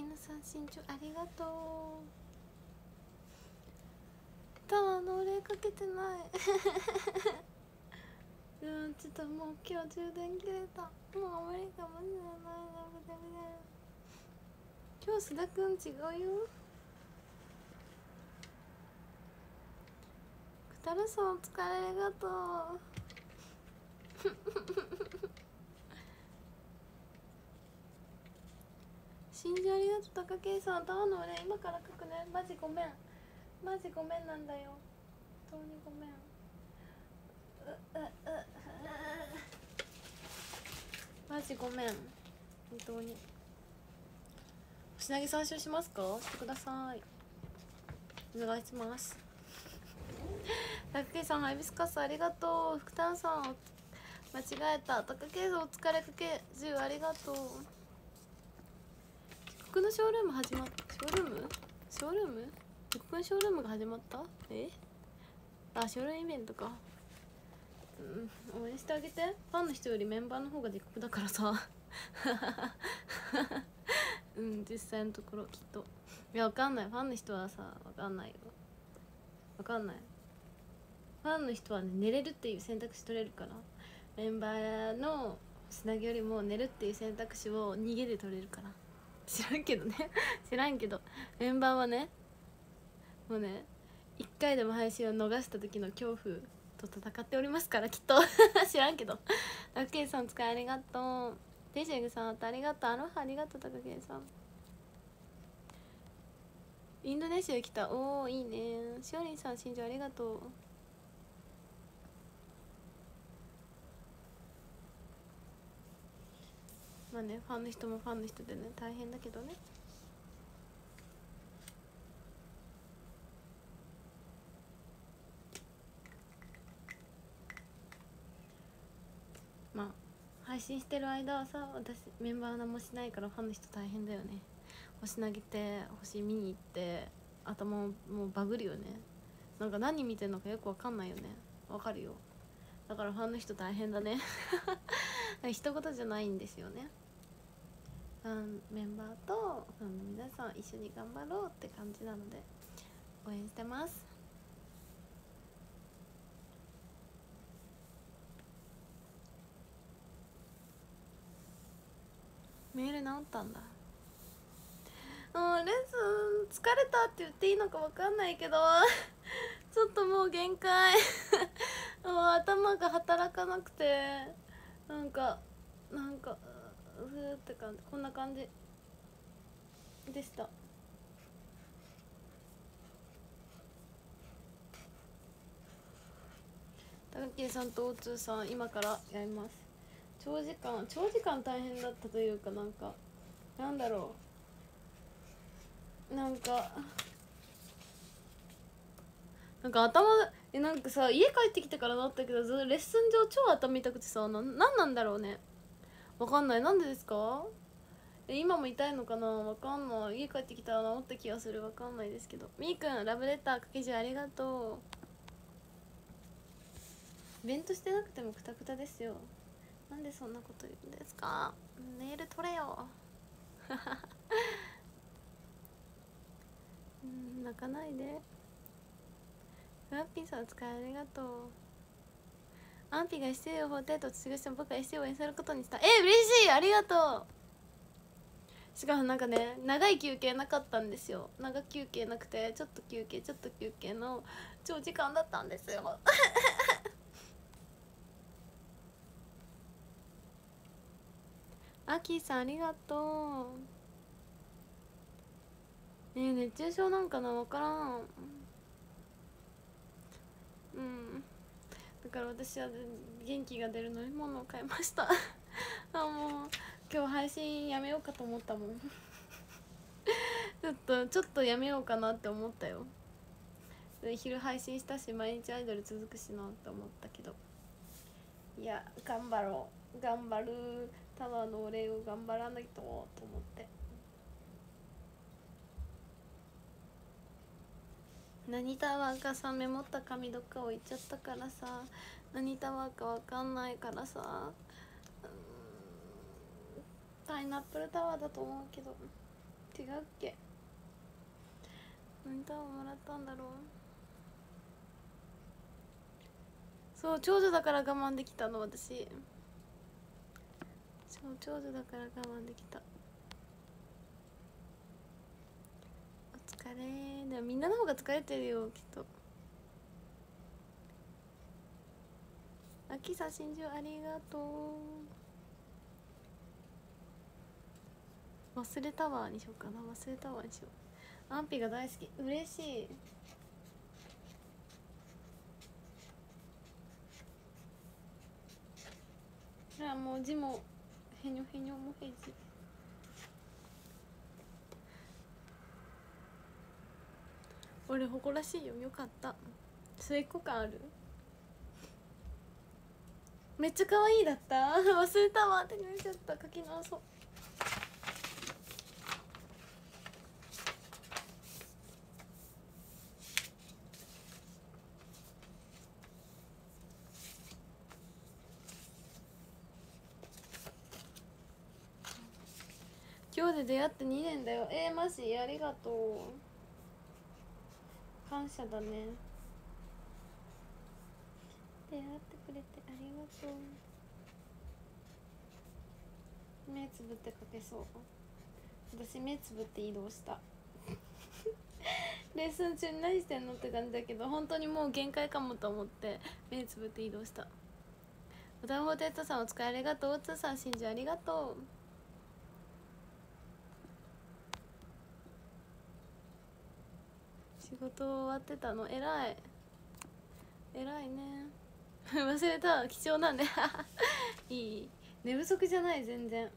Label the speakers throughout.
Speaker 1: 犬さん身長ありがとう。タワーのお礼かけてないうんちょっともう今日充電切れた。もう無理かもしれない。今日須田くん違うよ。くたるさんお疲れありがとう信じありがとう。高圭さんタワーのお礼今から書くね。マジごめん、マジごめんなんだよ。本当にごめん。マジごめん本当に。星投げ参照しますか？してください。お願いします。高圭さんハイビスカスありがとう。福丹さん間違えた。高圭さんお疲れかけ10ありがとう。僕のショールーム始まった。ショールーム僕のショールームが始まった。あ、ショールームイベントか。応援してあげて。ファンの人よりメンバーの方がでかくだからさ実際のところきっと。いやわかんない。ファンの人はさわかんないよ。わかんない。ファンの人はね寝れるっていう選択肢取れるから。メンバーのつなぎよりも寝るっていう選択肢を逃げで取れるから。知らんけどね知らんけどメンバーはねもうね1回でも配信を逃した時の恐怖と戦っておりますからきっと知らんけど。高圭さん使いありがとう。デジェグさんありがとう。アロハありがとう。高圭さんインドネシア来た。おおいいね。しおりんさん新庄ありがとう。まあねファンの人もファンの人でね大変だけどね。まあ配信してる間はさ私メンバー何もしないからファンの人大変だよね。星投げて星見に行って頭もうバグるよね。なんか何見てんのかよくわかんないよね。わかるよ。だからファンの人大変だね一言じゃないんですよね。ファンメンバーとファンの皆さん一緒に頑張ろうって感じなので応援してます。メール直ったんだ。レッスン疲れたって言っていいのか分かんないけどちょっともう限界もう頭が働かなくてなんかうーって感じ。こんな感じでした。高木さんと大津さん今からやります。長時間大変だったというかなんだろう頭なんかさ家帰ってきてからなったけどレッスン上超頭痛くてさなんなんだろうね。わかんない。なんでですか？今も痛いのかな。わかんない。家帰ってきたら治った気がする。わかんないですけど。みーくんラブレターかけじありがとう。イベントしてなくてもクタクタですよ。なんでそんなこと言うんですか？メール取れよ泣かないで。フラッピーさんお疲れありがとう。アンピが SC を法廷と卒業しても僕は SC を応援することにした。嬉しい。ありがとう。しかもなんかね長い休憩なかったんですよ。長休憩なくてちょっと休憩の長時間だったんですよアキさんありがとう。熱中症なんかな分からん。だから私は元気が出る飲み物を買いましたもう今日配信やめようかと思ったもんちょっとやめようかなって思ったよ。昼配信したし毎日アイドル続くしなって思ったけど、いや頑張る。タワーのお礼を頑張らないとと思って。何タワーかさメモった紙どっか置いちゃったからさ何タワーかわかんないからさパイナップルタワーだと思うけど違うっけ。何タワーもらったんだろう。そう、長女だから我慢できたの。私そう、長女だから我慢できた。お疲れ。でもみんなの方が疲れてるよきっと。あきさ真珠ありがとう。忘れタワーにしようかな。忘れタワーにしよう。アンピが大好き。嬉しい。いやもう字もへにょへにょもへじ。俺誇らしいよ。よかった。末っ子感ある。めっちゃ可愛いだった。忘れたわって言われちゃった。書き直そう。今日で出会って2年だよ。マジありがとう。感謝だね。出会ってくれてありがとう。目つぶって書けそう。私目つぶって移動したレッスン中に何してんのって感じだけど、本当にもう限界かもと思って目つぶって移動した。歌うほテッドさんお疲れありがとう。つーさん真珠ありがとう。仕事終わってたの偉い。偉いね忘れた。貴重なんでいい。寝不足じゃない。全然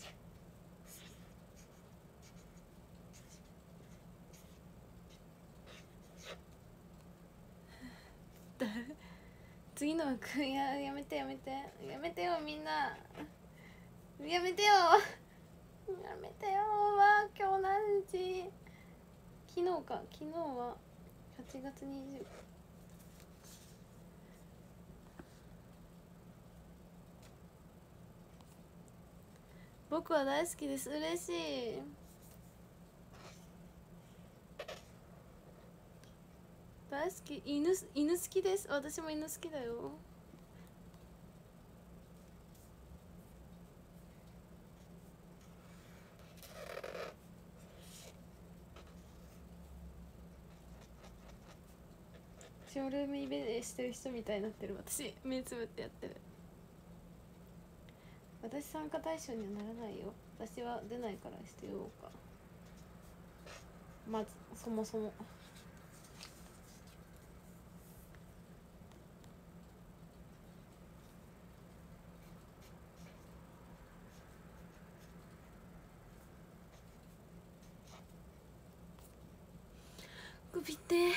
Speaker 1: 次の枠やめてやめてやめてよみんな。やめてよやめてよ。わ今日何日。昨日か。昨日は8月20。僕は大好きです。嬉しい。大好き。犬好きです。私も犬好きだよ。ショールームイベントしてる人みたいになってる。私目つぶってやってる。私参加対象にはならないよ。私は出ないからしてようか。まずそもそも首って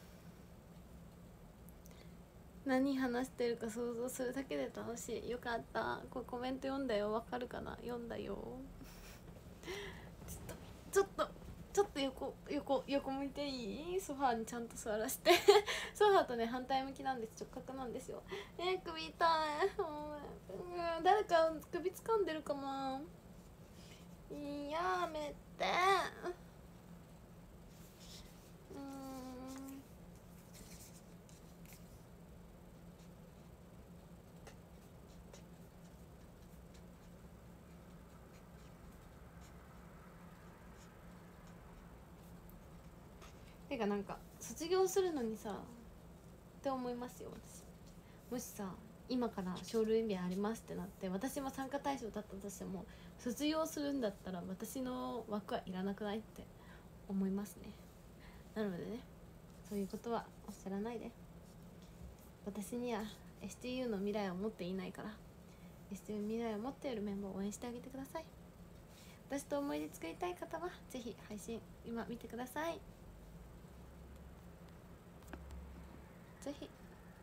Speaker 1: 何話してるか想像するだけで楽しい。よかった。これコメント読んだよ。わかるかな。読んだよちょっと横向いていい。ソファーにちゃんと座らせてソファーとね反対向きなんです。直角なんですよ。首痛い。誰か首掴んでるかな。やめて。てかなんか卒業するのにさって思いますよ私。もしさ今からショールームありますってなって私も参加対象だったとしても卒業するんだったら私の枠はいらなくないって思いますね。なのでねそういうことはおっしゃらないで。私には STU の未来を持っていないから STU の未来を持っているメンバーを応援してあげてください。私と思い出作りたい方はぜひ配信今見てください。ぜひ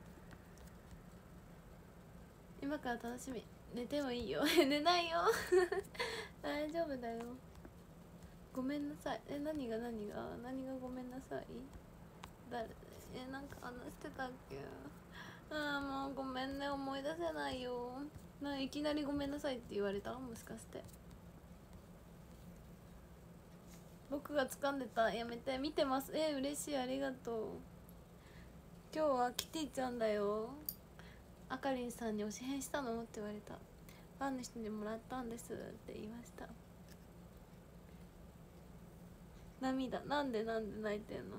Speaker 1: 今から楽しみ。寝てもいいよ寝ないよ大丈夫だよ。ごめんなさい。何がごめんなさい。誰なんか話してたっけ。もうごめんね。思い出せないよ。いきなりごめんなさいって言われた。もしかして僕が掴んでた。やめて。見てます。嬉しい、ありがとう。今日はキティちゃんだよ。あかりんさんに推し変したのって言われた。ファンの人にもらったんですって言いました。涙。なんで泣いてんの。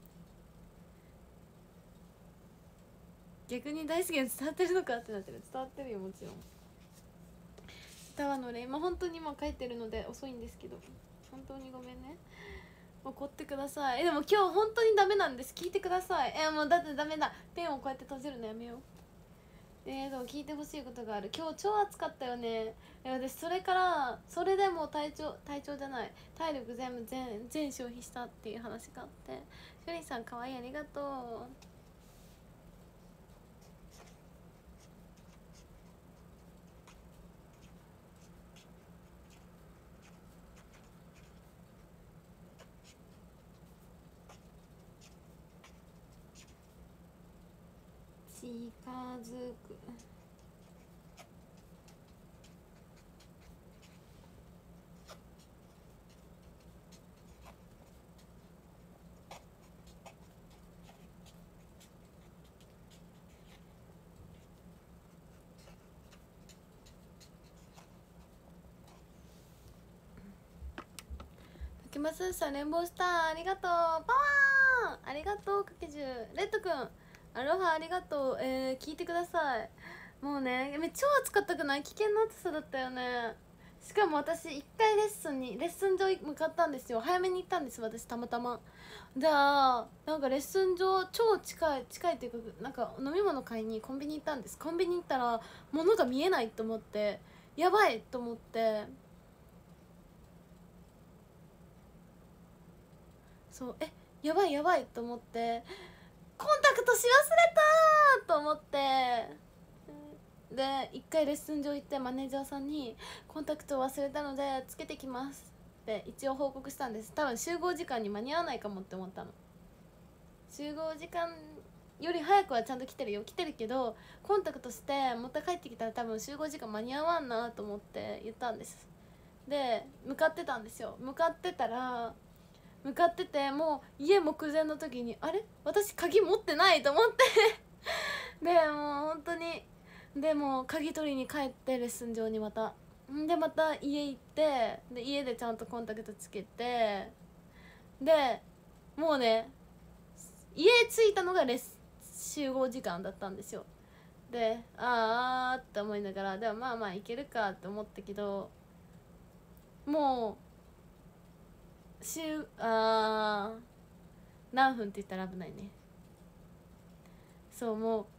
Speaker 1: 逆に大好きな伝わってるのかってなってる。伝わってるよ、もちろん。タワの俺今本当に今書いてるので遅いんですけど、本当にごめんね。怒ってください。でも今日本当にダメなんです。聞いてください。もうだってダメだ。ペンをこうやって閉じるのやめよう。でも聞いてほしいことがある。今日超暑かったよね。私それでも体調じゃない、体力全消費したっていう話があって。シュリンさんかわいい、ありがとう。近づく。竹松さんレンボースターありがとう。パワーありがとう。かけじゅうレッドくんアロハありがとう。聞いてください。もうね超暑かったくない？危険な暑さだったよね。しかも私1回レッスン場向かったんですよ。早めに行ったんです私、たまたま。じゃあなんかレッスン場超近いっていうか、なんか飲み物買いにコンビニ行ったんです。コンビニ行ったら物が見えないと思って、やばいと思って、そうやばいと思って、コンタクトし忘れたと思って、で一回レッスン場行ってマネージャーさんにコンタクト忘れたのでつけてきますって一応報告したんです。多分集合時間に間に合わないかもって思ったの。集合時間より早くはちゃんと来てるけど、コンタクトして持って帰ってきたら多分集合時間間に合わんなと思って言ったんです。で向かってたんですよ。向かっててもう家目前の時に、あれ私鍵持ってないと思ってでもう本当に、でも鍵取りに帰ってレッスン場にまた家行って、で家でちゃんとコンタクトつけて、でもうね家着いたのが集合時間だったんですよ。でって思いながら、でもまあいけるかって思ったけど、もう何分って言ったら危ないね。そう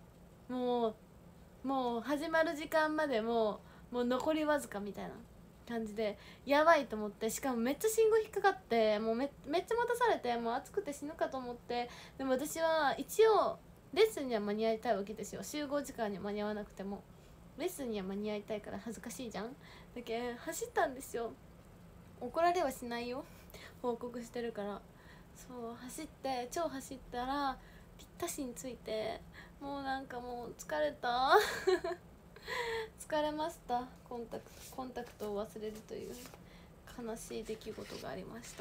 Speaker 1: もう始まる時間までもう残りわずかみたいな感じで、やばいと思って、しかもめっちゃ信号引っかかって、もうめっちゃ待たされて、もう暑くて死ぬかと思って。でも私は一応レッスンには間に合いたいわけですよ。集合時間に間に合わなくてもレッスンには間に合いたいから恥ずかしいじゃん。だけ走ったんですよ。怒られはしないよ報告してるから。そう超走ったらぴったしについて、もうなんかもう疲れた疲れました。コンタクトを忘れるという悲しい出来事がありました。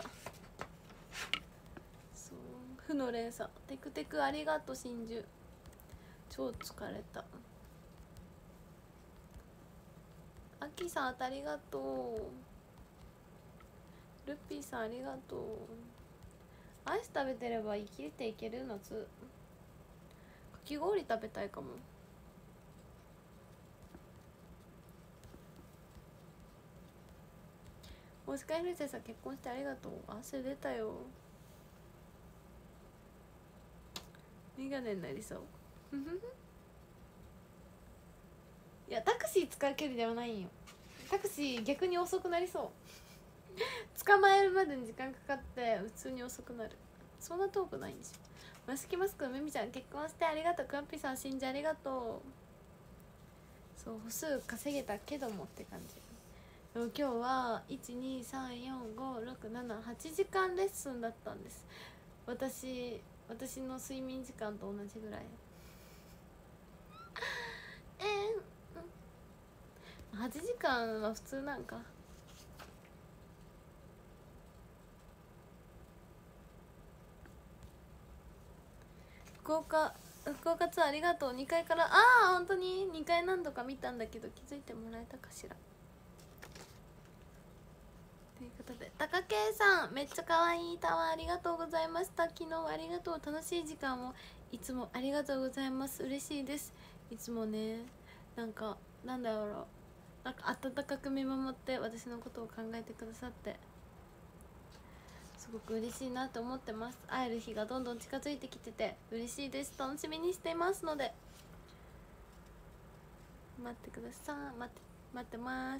Speaker 1: そう負の連鎖。テクテクありがとう。真珠超疲れた。アキさんありがとう。ルッピーさんありがとう。アイス食べてれば生きていける。夏かき氷食べたいかも。もしかひるせさん結婚してありがとう。汗出たよ。メガネになりそういやタクシー使う距離ではないんよ。タクシー逆に遅くなりそう捕まえるまでに時間かかって普通に遅くなる。そんな遠くないんでしょ。マスキマスクのめみちゃん結婚してありがとう。クランピーさん信じありがとう。そう歩数稼げたけどもって感じ。でも今日は1234567 時間レッスンだったんです。私の睡眠時間と同じぐらい8時間は普通なんか。 福岡ツアーありがとう。2階から、ああ本当に2階何度か見たんだけど気づいてもらえたかしら。ということで、高圭さんめっちゃ可愛いタワーありがとうございました。昨日ありがとう。楽しい時間をいつもありがとうございます。嬉しいです。いつもね、なんだろう、なんか温かく見守って私のことを考えてくださってすごく嬉しいなと思ってます。会える日がどんどん近づいてきてて嬉しいです。楽しみにしていますので待ってください。待ってます。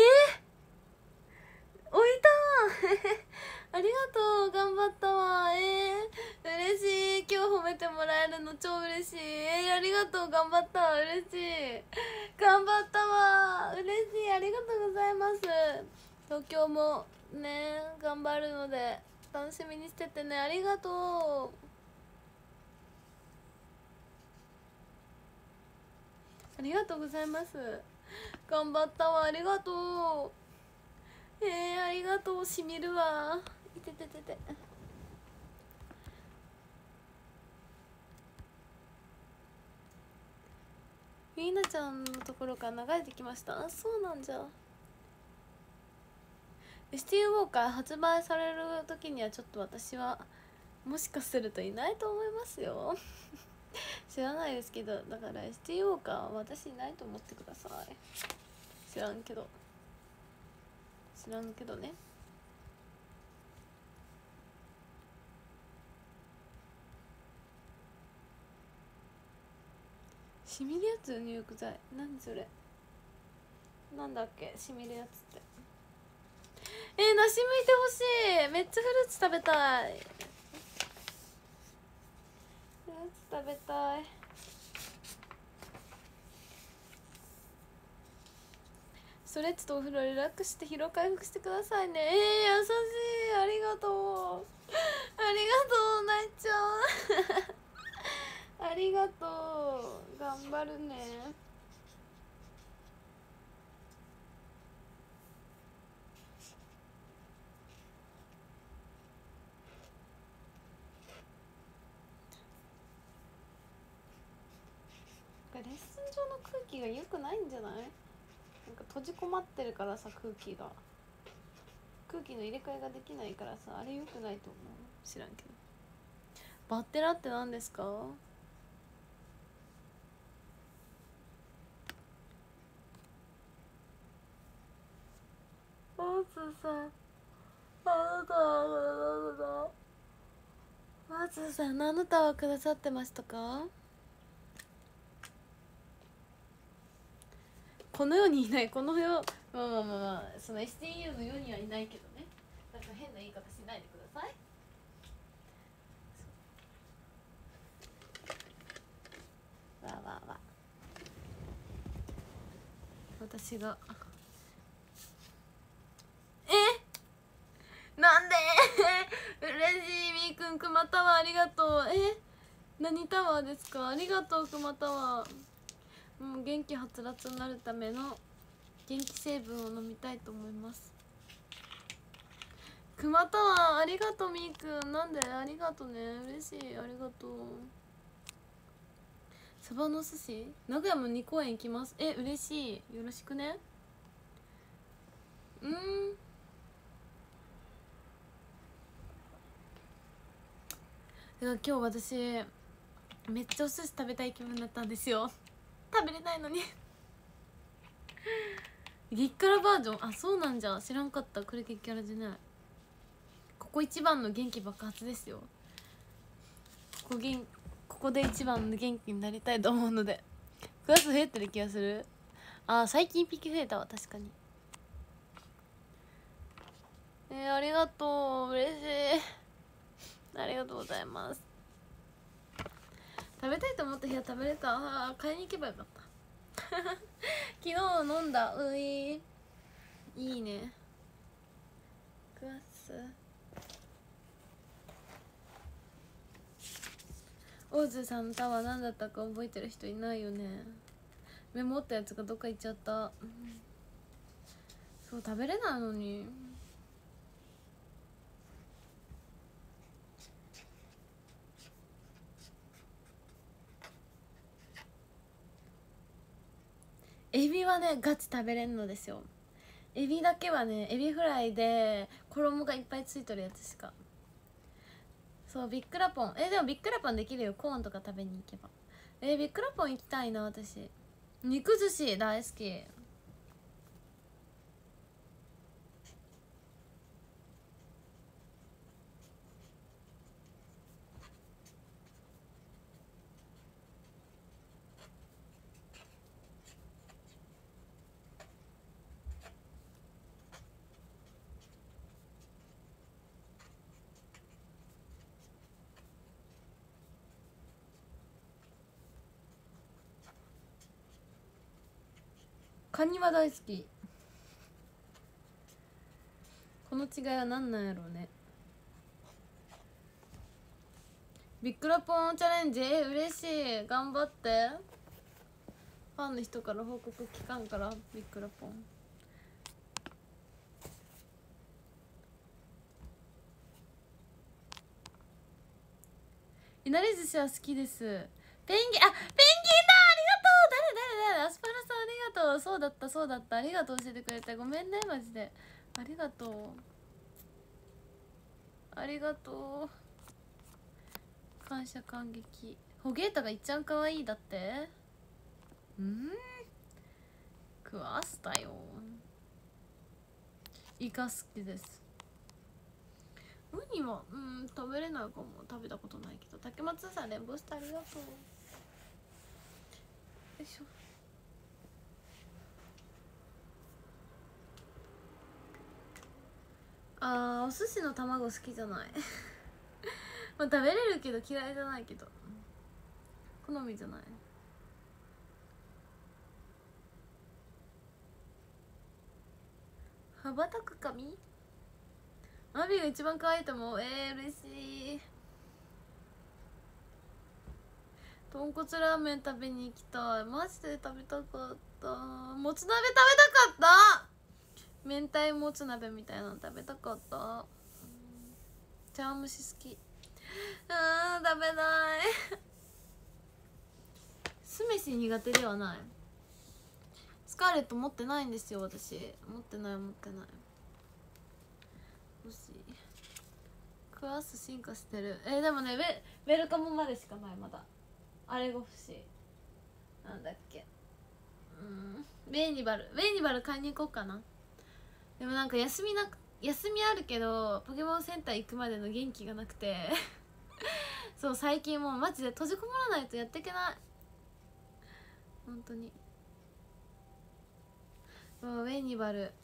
Speaker 1: 置いたわありがとう。頑張ったわ。嬉しい。今日褒めてもらえるの超嬉しい。ありがとう。頑張ったわ。嬉しい。頑張ったわ。嬉しい。ありがとうございます。東京もね頑張るので楽しみにしててね。ありがとう。ありがとうございます。頑張ったわ。ありがとう。ありがとう。しみるわ。いてててて。ゆいなちゃんのところから流れてきました。あ、そうなんじゃ。ST ウォーカー発売される時にはちょっと私はもしかするといないと思いますよ知らないですけど、だから ST ウォーカーは私いないと思ってください。知らんけどね。しみるやつ、入浴剤。何それ。なんだっけ、しみるやつって。梨むいてほしい。めっちゃフルーツ食べたい。フルーツ食べたい。ストレッチとお風呂リラックスして疲労回復してくださいね。優しい。ありがとう。ありがとう。泣いちゃうありがとう。頑張るね。レッスン上の空気が良くないんじゃない？なんか閉じ込まってるからさ、空気の入れ替えができないからさ、あれ良くないと思う。知らんけど。バッテラって何ですか？マツさん、マツさん、何のタワーくださってましたか？この世にいない。この世、まあその STU の世にはいないけどね。なんか変な言い方しないでください。わ私がなんで嬉しい。みーくん、くまタワーありがとう。何タワーですか？ありがとう、くまタワー。もう元気はつらつになるための元気成分を飲みたいと思います。くまタワーありがとう。みーくん、なんでありがとうね。嬉しい。ありがとう。サバの寿司名古屋も2公演行きます。嬉しい。よろしくね。だから今日私めっちゃお寿司食べたい気分だったんですよ。食べれないのに激辛バージョン。あ、そうなんじゃ。知らんかった。これ激辛じゃない。ここ一番の元気爆発ですよ。ここで一番の元気になりたいと思うので。クラス増えてる気がする。最近ピキ増えたわ。確かに。ありがとう。嬉しい。ありがとうございます。食べたいと思った日は食べれた。買いに行けばよかった昨日飲んだ。いいね。クラス大津さんのタワー何だったか覚えてる人いないよね。メモったやつがどっか行っちゃった。そう、食べれないのに。 エビはねガチ食べれんのですよ。エビだけはね、エビフライで衣がいっぱいついとるやつしか。そう、ビックラポン。でもビックラポンできるよ、コーンとか食べに行けば。ビックラポン行きたいな。私肉寿司大好き。カニは大好き。この違いは何なんやろうね。ビックラポンチャレンジ嬉しい。頑張って。ファンの人から報告聞かんから。ビックラポンいなり寿司は好きです。ペンギンだ。ありがとう。誰アスパラさんありがとう。そうだったありがとう。教えてくれてごめんねマジで。ありがとう感謝感激。ホゲータがいっちゃん可愛いだって。食わせたよ。イカ好きです。ウニは食べれないかも。食べたことないけど。竹松さんレンボストありがとう。よいしょ。お寿司の卵好きじゃないまあ食べれるけど嫌いじゃないけど好みじゃない。羽ばたく髪アビが一番可愛いと思う。嬉しい。豚骨ラーメン食べに行きたい。マジで食べたかった。もつ鍋食べたかった。明太もつ鍋みたいなの食べたかった。茶碗蒸し好き。食べない酢飯苦手ではない。スカーレット持ってないんですよ私。持ってない。欲しい。クラス進化してる。でもねウェルカムまでしかない。まだあれが欲しい。なんだっけ。ベーニバル買いに行こうかな。でもなんか休みあるけどポケモンセンター行くまでの元気がなくてそう最近もうマジで閉じこもらないとやっていけない。本当に。もうベーニバル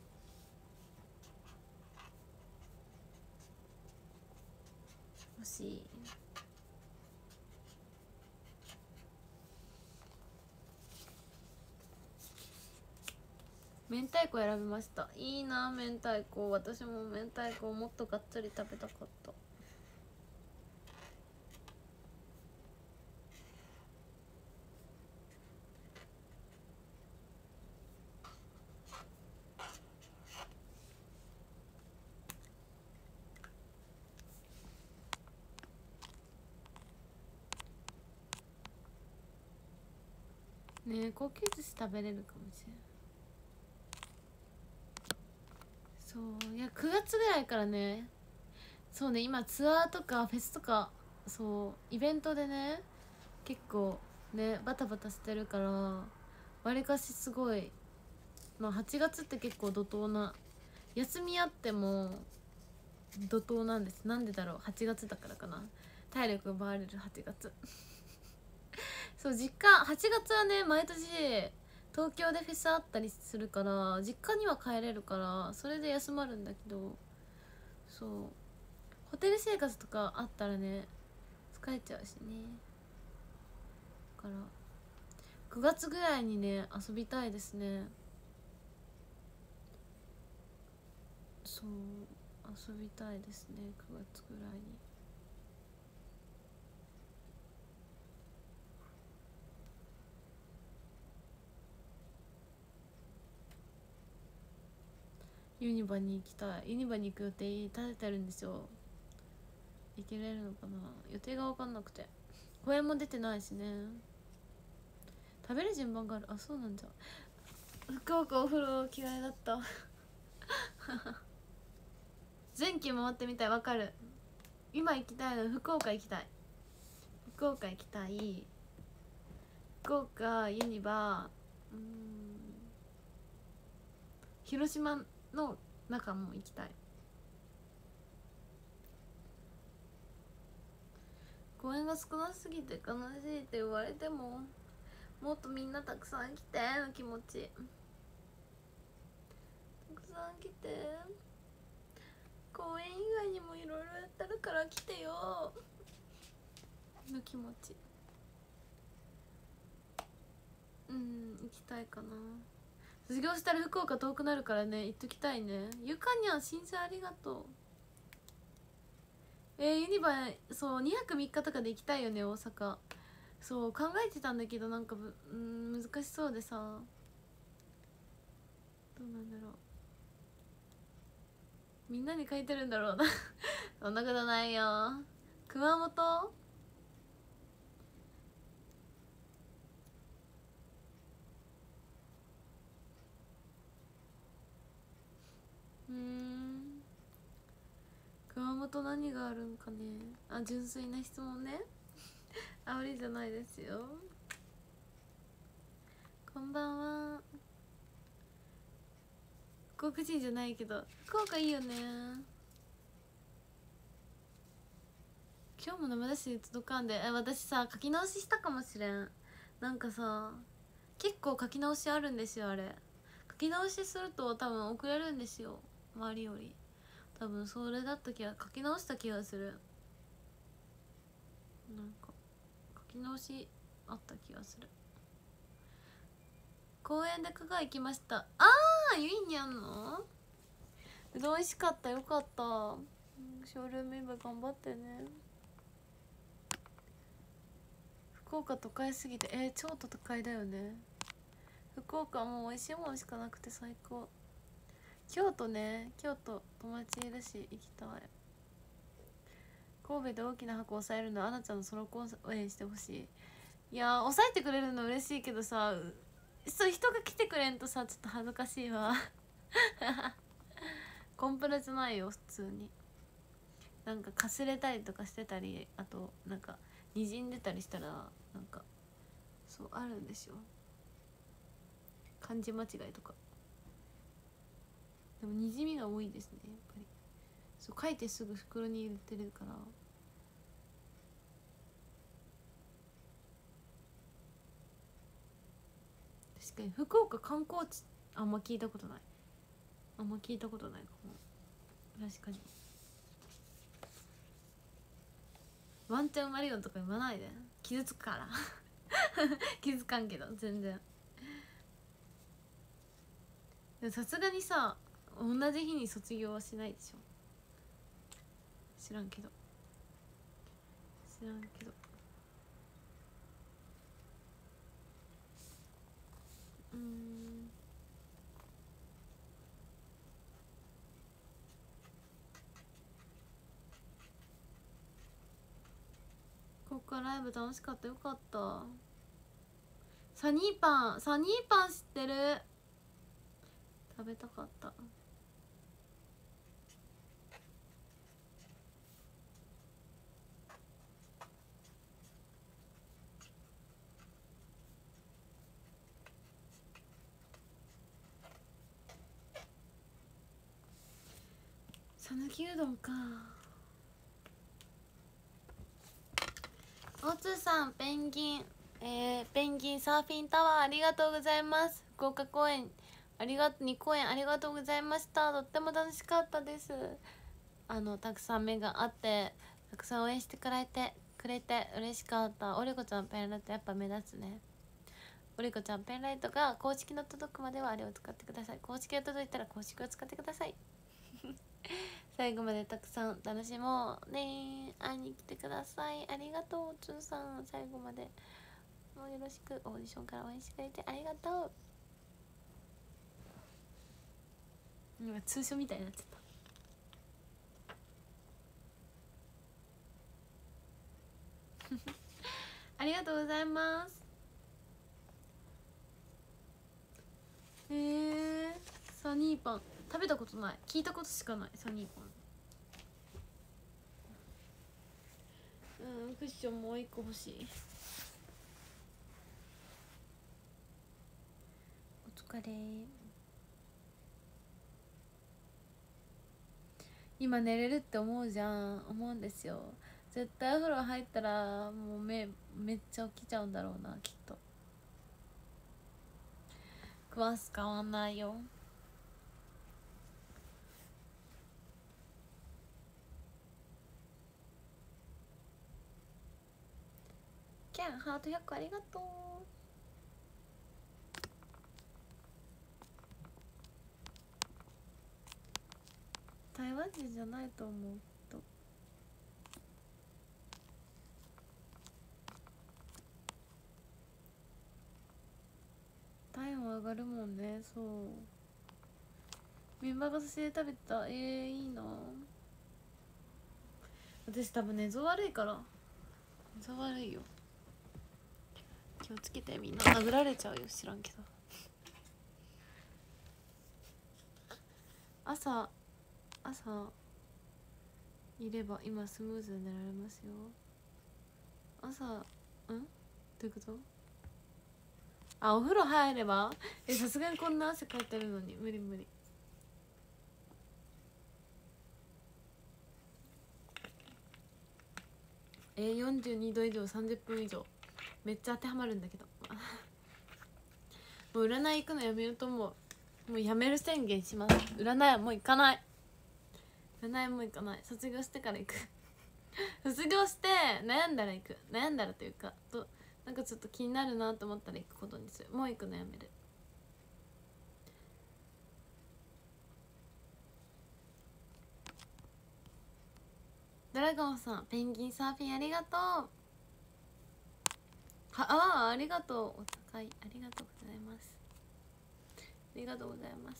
Speaker 1: 欲しい。明太子選びました。いいな明太子。私も明太子をもっとがっつり食べたかった。ねえ高級寿司食べれるかもしれない。そういや9月ぐらいからね。そうね今ツアーとかフェスとかそうイベントでね結構ねバタバタしてるからわりかしすごい。まあ8月って結構怒涛な。休みあっても怒涛なんです。なんでだろう。8月だからかな。体力奪われる8月そう実家8月はね毎年東京でフェスあったりするから実家には帰れるからそれで休まるんだけど、そうホテル生活とかあったらね疲れちゃうしね。だから9月ぐらいにね遊びたいですね。そう遊びたいですね9月ぐらいに。ユニバに行きたい。ユニバに行く予定立ててるんですよ。行けれるのかな。予定が分かんなくて公演も出てないしね。食べる順番がある。あそうなんじゃ。 福岡お風呂嫌いだった全県回ってみたい。わかる。今行きたいの福岡行きたい。福岡行きたい。福岡ユニバ広島の中も行きたい。公園が少なすぎて悲しいって言われても、もっとみんなたくさん来ての気持ち。たくさん来て、公園以外にもいろいろやったるから来てよの気持ち。行きたいかな。卒業したら福岡遠くなるからね、行っときたいね。ゆかにゃん、新鮮ありがとう。ユニバ、そう2泊3日とかで行きたいよね、大阪。そう考えてたんだけど、なんか難しそうでさ、どうなんだろう。みんなに書いてるんだろうなそんなことないよ。熊本、熊本何があるんかね。あ、純粋な質問ね煽りじゃないですよ。こんばんは。福岡人じゃないけど福岡いいよね。今日も生だし届かんで。私さ書き直ししたかもしれん。なんかさ結構書き直しあるんですよ。あれ書き直しすると多分遅れるんですよ、周りより。多分それだった気が、書き直した気がする。なんか書き直しあった気がする。公園で香川行きました。ゆいにゃんのうどん美味しかった。よかった。ショールームイブ頑張ってね。福岡都会すぎて超都会だよね。福岡はもう美味しいものしかなくて最高。京都ね、京都友達いるし行きたい。神戸で大きな箱を押さえるのはあなちゃんのソロ公演してほしい。いや押さえてくれるの嬉しいけどさ、そう人が来てくれんとさちょっと恥ずかしいわコンプラじゃないよ普通に。なんかかすれたりとかしてたり、あとなんかにじんでたりしたらなんかそうあるんですよ、漢字間違いとか。でもにじみが多いですねやっぱり。そう書いてすぐ袋に入れてるから。確かに福岡観光地あんま聞いたことない。あんま聞いたことないかも。確かにワンチャン生まれよとか言わないで、傷つくから傷つかんけど全然。さすがにさ同じ日に卒業はしないでしょ。知らんけど知らんけど。ここからライブ楽しかった。よかった。サニーパン、サニーパン知ってる。食べたかった。さぬきうどんか。おつさんペンギン、ペンギンサーフィンタワーありがとうございます。福岡公演2公演ありがとうございました。とっても楽しかったです。たくさん目があってたくさん応援してくれて嬉しかった。オリコちゃんペンライトやっぱ目立つね。オリコちゃんペンライトが公式の届くまではあれを使ってください。公式が届いたら公式を使ってください最後までたくさん楽しもうね。会いに来てください。ありがとうつーさん。最後までもうよろしく。オーディションから応援してくれてありがとう。今通称みたいになっちゃったありがとうございます。 サニーパン食べたことない、聞いたことしかない。サニーパン、クッションもう一個欲しい。お疲れ。今寝れるって思うじゃん、思うんですよ。絶対お風呂入ったらもう目めっちゃ起きちゃうんだろうな、きっと。クワス変わんないよ。キャンハート100個ありがとう。台湾人じゃないと思うと。体温上がるもんね。そう、メンバーが差し入れ食べた。いいな。私多分寝相悪いから。寝相悪いよ、気をつけて。みんな殴られちゃうよ、知らんけど。朝いれば今スムーズに寝られますよ。朝どういうこと？あ、お風呂入れば？さすがにこんな汗かいてるのに無理無理。42度以上30分以上、めっちゃ当てはまるんだけどもう占い行くのやめようと思う。もうやめる宣言します。占いはもう行かない。占いも行かない。卒業してから行く卒業して悩んだら行く。悩んだらというかなんかちょっと気になるなと思ったら行くことにする。もう行くのやめる。ドラゴンさん、ペンギンサーフィンありがとう。ありがとう。お高い、ありがとうございます。ありがとうございます。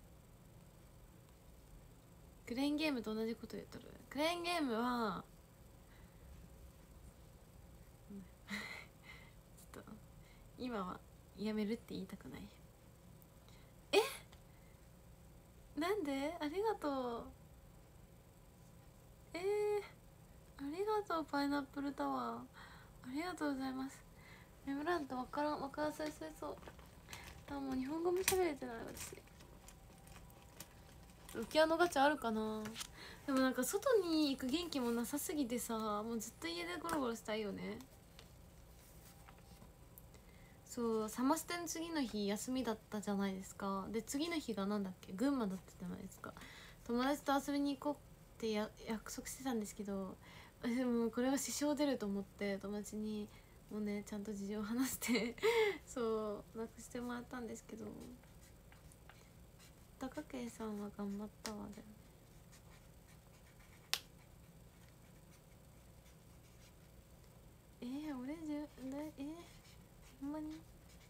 Speaker 1: クレーンゲームと同じこと言っとる。クレーンゲームはちょっと今はやめるって言いたくない。なんで？ありがとう。ありがとう、パイナップルタワー。ありがとうございます。眠らんと分からされそう。もう日本語も喋れてない私。浮き輪のガチャあるかな。でもなんか外に行く元気もなさすぎてさ、もうずっと家でゴロゴロしたいよね。そう、サマステの次の日休みだったじゃないですか。で次の日がなんだっけ、群馬だったじゃないですか。友達と遊びに行こうって約束してたんですけど、でもこれは支障出ると思って友達にもうねちゃんと事情を話してそうなくしてもらったんですけど、高圭さんは頑張ったわ。で俺ほんまに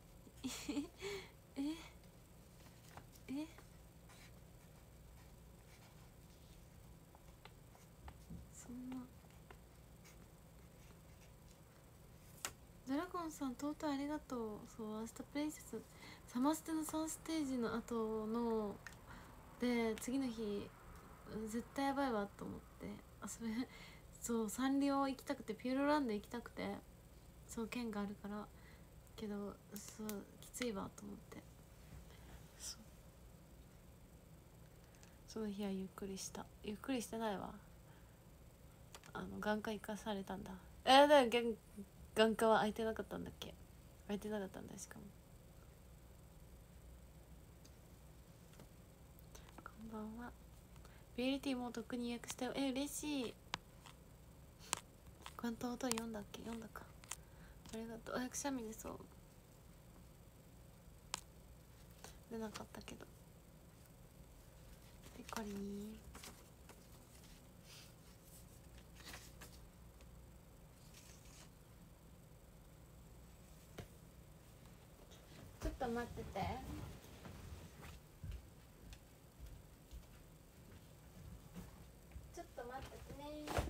Speaker 1: そんな。ドラゴンさんとうとうありがとう。そう、明日プレイセスサマステの3ステージの後ので次の日絶対やばいわと思って遊べそうサンリオ行きたくて、ピューロランド行きたくて、そう券があるからけど、そうきついわと思って、その日はゆっくりしてないわ。眼科行かされたんだ。だから眼科は空いてなかったんだっけ。空いてなかったんだ。しかもこんばんは。BLT もうとっくに予約したよ。嬉しい。関東音読んだっけ。読んだか。ありがとう。くしゃみでそう出なかったけど。ペコリーちょっと待ってて。ちょっと待っててね。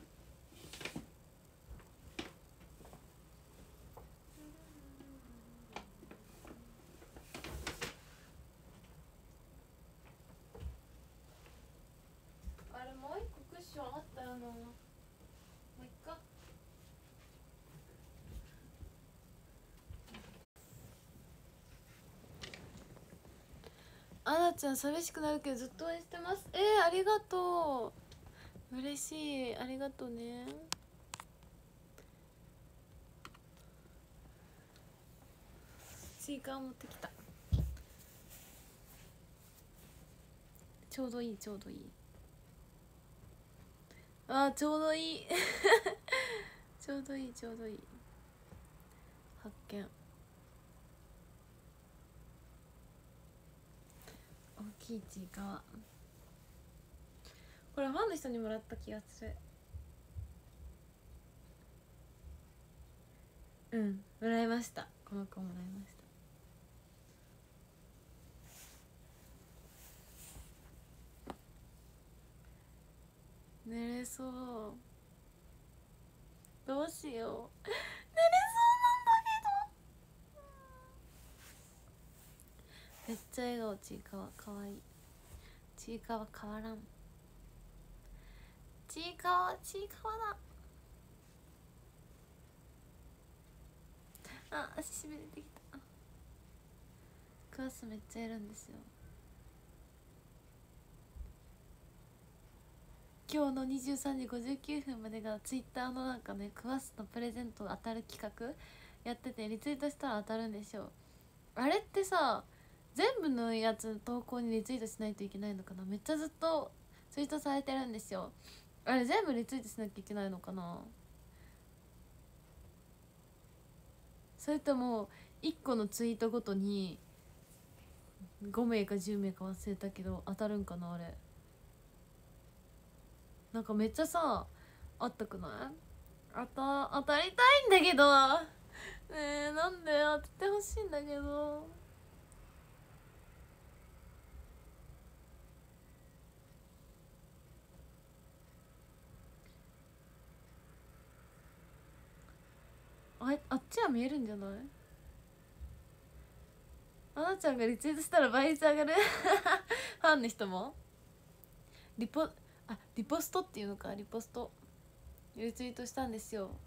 Speaker 1: あなちゃん寂しくなるけどずっと応援してます。ありがとう、嬉しい、ありがとうね。スイカー持ってきた。ちょうどいいちょうどいい、あーちょうどいいちょうどいいちょうどいい。発見、大きいちいかわ、これファンの人にもらった気がする。うん、もらいました、この子もらいました。寝れそう、どうしよう、寝れそうなんだけど。めっちゃ笑顔、ちいかわかわいい。ちいかわ変わらん、ちいかわちいかわだ。あ、足しびれてきた。クラスめっちゃいるんですよ。今日の23時59分までがツイッターのなんかね、クワスのプレゼント当たる企画やってて、リツイートしたら当たるんですよ。あれってさ、全部のやつ投稿にリツイートしないといけないのかな。めっちゃずっとツイートされてるんですよ。あれ全部リツイートしなきゃいけないのかな、それとも1個のツイートごとに5名か10名か忘れたけど当たるんかな。あれなんかめっちゃさあったくない？当たりたいんだけどなんで当ててほしいんだけど。あっちは見えるんじゃない？あなちゃんがリツイートしたら倍率上がるファンの人もリポストっていうのか、リポストリツイートしたんですよ。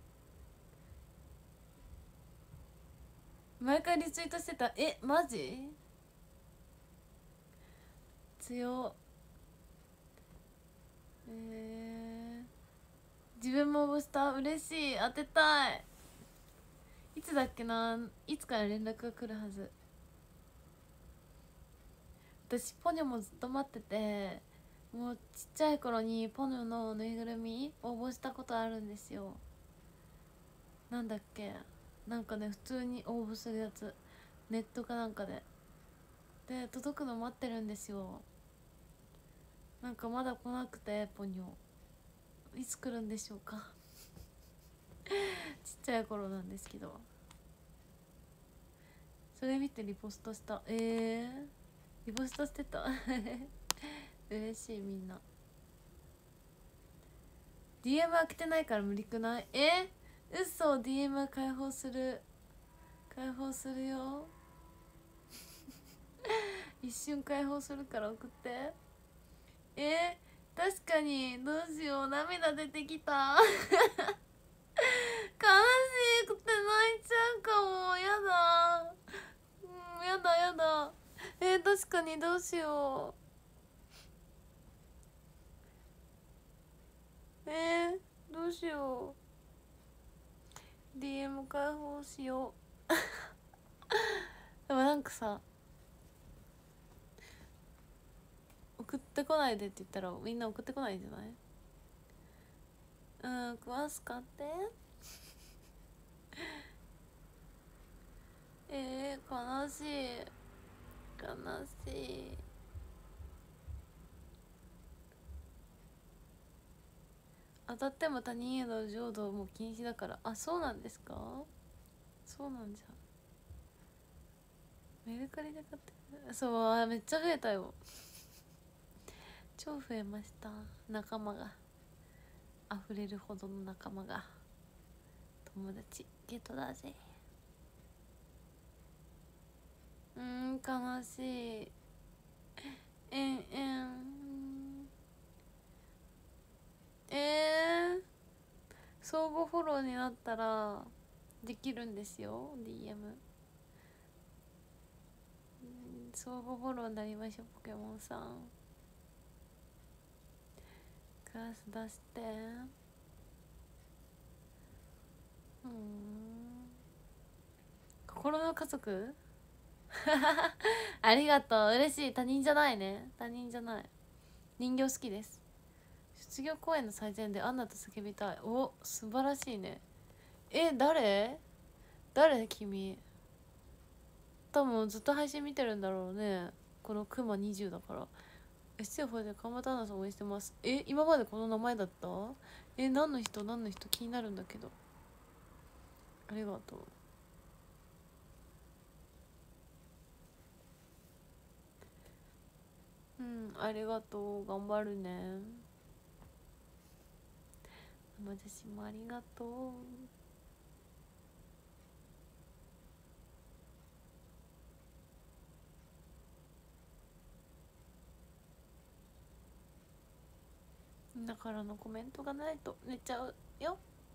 Speaker 1: 毎回リツイートしてた。マジ強。自分も応募した。嬉しい、当てたい。いつだっけな、いつから連絡が来るはず。私ポニョもずっと待ってて、もうちっちゃい頃にポニョのぬいぐるみ応募したことあるんですよ。なんだっけ、なんかね、普通に応募するやつ、ネットかなんかで届くの待ってるんですよ。なんかまだ来なくて、ポニョいつ来るんでしょうかちっちゃい頃なんですけど、それ見てリポストした。リポストしてた嬉しい。みんな DM 開けてないから無理くない？嘘、 DM 開放するよ一瞬開放するから送って。確かに、どうしよう、涙出てきた悲しくて泣いちゃうかも。やだ、やだやだ。確かに、どうしよう。どうしよう。 DM 開放しようでもなんかさ、送ってこないでって言ったらみんな送ってこないんじゃない？詳しかって悲しい悲しい。当たっても他人への浄土も禁止だから。あ、そうなんですか？そうなんじゃ。メルカリで買ってる。そう、めっちゃ増えたよ超増えました。仲間が溢れるほどの仲間が。友達ゲットだぜ。悲しい。相互フォローになったらできるんですよ、 DM。 相互フォローになりましょう。ポケモンさんクラス出して。心の家族ありがとう、嬉しい。他人じゃないね、他人じゃない。人形好きです。卒業公演の最前でアンナと叫びたい。お、素晴らしいね。誰君。多分ずっと配信見てるんだろうね、このクマ20だから。SC4 で川端アナさん応援してます。今までこの名前だった？何の人気になるんだけど。ありがとう。ありがとう、頑張るね。私もありがとう。だからのコメントがないと寝ちゃうよ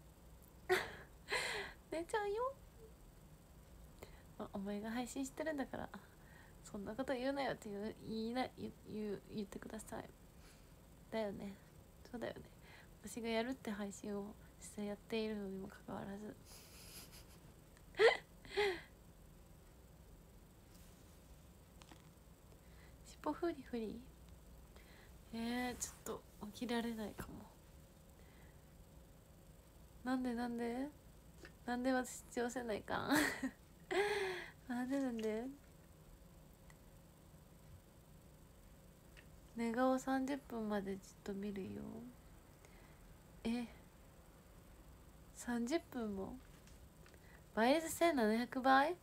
Speaker 1: 寝ちゃうよ。お前が配信してるんだからそんなこと言うなよって言ってください。だよね、そうだよね。私がやるって配信をしてやっているのにもかかわらず尻尾フリフリ。ちょっと起きられないかも。なんで私調せないかんなんで寝顔30分までじっと見るよ。30分も倍率1700倍。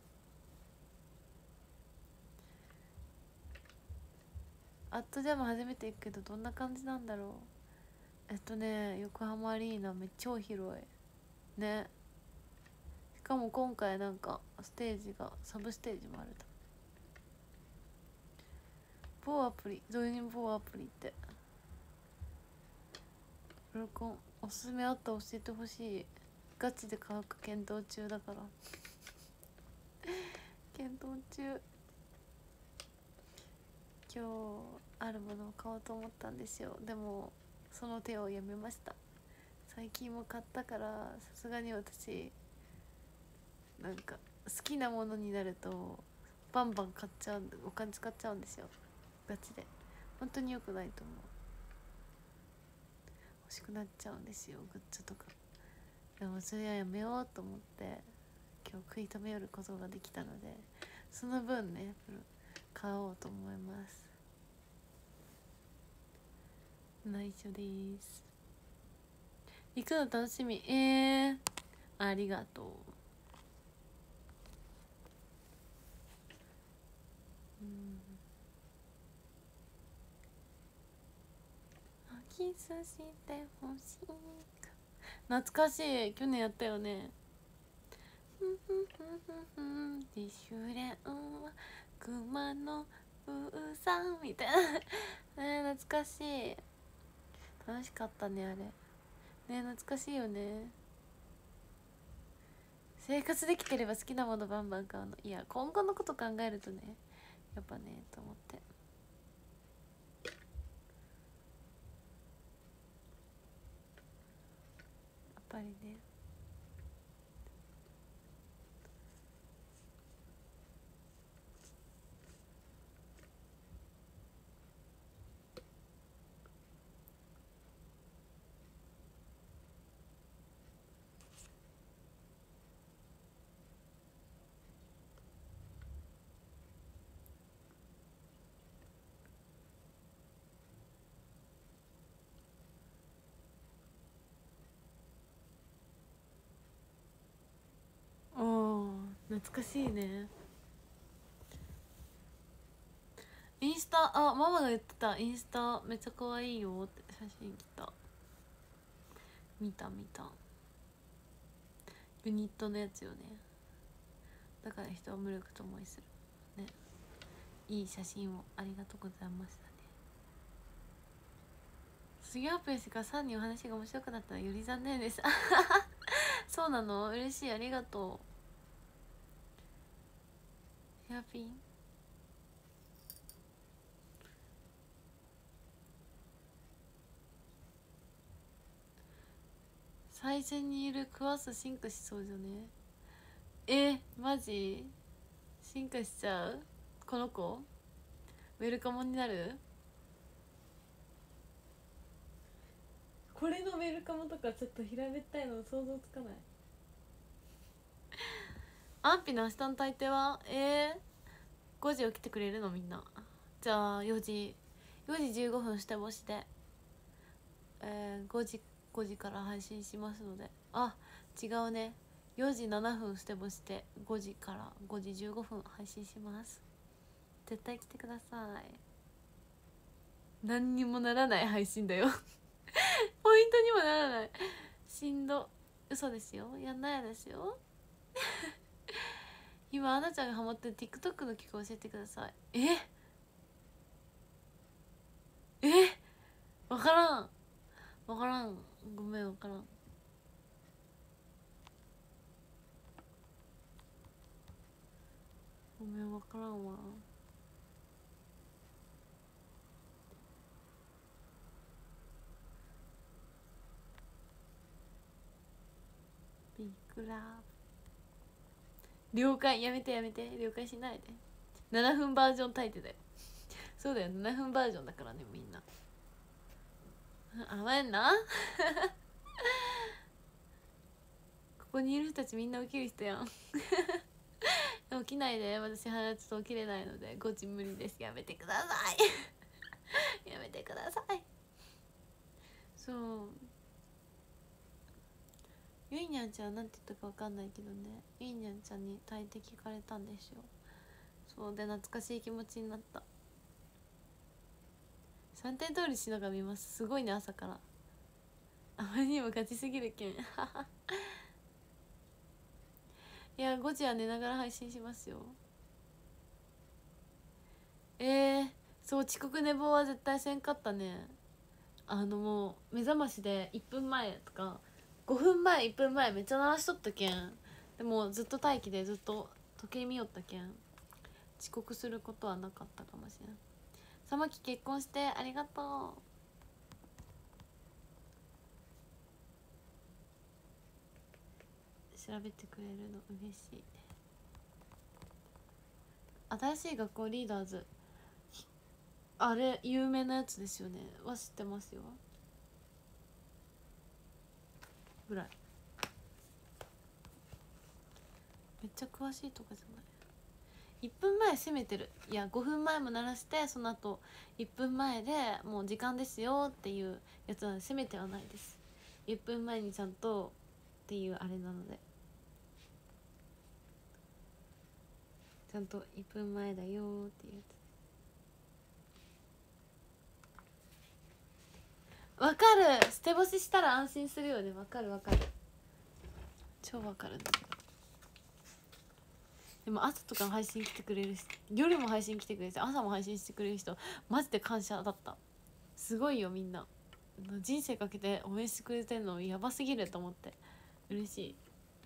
Speaker 1: アットジャム初めて行くけどどんな感じなんだろう。横浜アリーナめっちゃ広いね。しかも今回なんかステージがサブステージもあると。某アプリ、どういう某アプリって。録音おすすめあったら教えてほしい。ガチで価格検討中だから検討中。今日あるものを買おうと思ったんですよ。でもその手をやめました。最近も買ったからさすがに私なんか好きなものになるとバンバン買っちゃう、お金使っちゃうんですよ。ガチで本当に良くないと思う。欲しくなっちゃうんですよ、グッズとか。でもそれはやめようと思って今日食い止めることができたので、その分ね買おうと思います。内緒です。行くの楽しみ。ありがとう。キスしてほしいか。懐かしい、去年やったよね。ディシュレンは熊のプーさんみたいな懐かしい。楽しかったねあれね。懐かしいよね。生活できてれば好きなものバンバン買うの。いや今後のこと考えるとね、やっぱねと思って。やっぱりね。おー懐かしいね。インスタ、ママが言ってた。インスタめっちゃ可愛いよって写真来た。見たユニットのやつよね。だから人は無力と思いするね。いい写真をありがとうございましたね。杉アプリが3人お話が面白くなったらより残念ですそうなの、嬉しい、ありがとう。ヘアピン最初にいるクワス進化しそうじゃね。マジ進化しちゃう？この子ウェルカモになる？これのウェルカモとかちょっと平べったいの想像つかない。アンピの明日の大抵は5時起きてくれるのみんな。じゃあ4時15分してぼしで5時から配信しますので。あ、違うね、4時7分してぼして5時から5時15分配信します。絶対来てください。何にもならない配信だよポイントにもならない。しんど。嘘ですよ、やんないですよ今あなちゃんがハマってる TikTok の曲教えてください。わからんごめん、わからん。ごめん、わからんわ。ビッグラブ了解。やめて了解しないで。7分バージョンタイトだよ。そうだよ、7分バージョンだからね、みんな甘えんなここにいる人たちみんな起きる人やん起きないで、私はちょっと起きれないので5時無理です。やめてくださいやめてください。そう、ゆいにゃんちゃんなんて言ったか分かんないけどね、ゆいにゃんちゃんに大抵聞かれたんですよ。そうで、懐かしい気持ちになった。3点通りしながら見ます。すごいね、朝から。あまりにもガチすぎるけんいや、5時は寝ながら配信しますよ。そう、遅刻寝坊は絶対せんかったね。もう目覚ましで1分前とか5分前1分前めっちゃ鳴らしとったけん。でもずっと待機でずっと時計見よったけん遅刻することはなかったかもしれん。さまき結婚してありがとう。調べてくれるの嬉しい。新しい学校リーダーズ、あれ有名なやつですよね。は知ってますよぐらい。めっちゃ詳しいとかじゃない。1分前攻めてる。いや、5分前も鳴らしてその後1分前でもう時間ですよっていうやつは攻めてはないです。1分前にちゃんとっていうあれなので、ちゃんと1分前だよっていうやつ。わかる、捨て干ししたら安心するよね。わかる超わかる。でも朝とか配信来てくれるし、夜も配信来てくれるし、朝も配信してくれる人マジで感謝だった。すごいよ、みんな人生かけて応援してくれてんのやばすぎると思って嬉しい。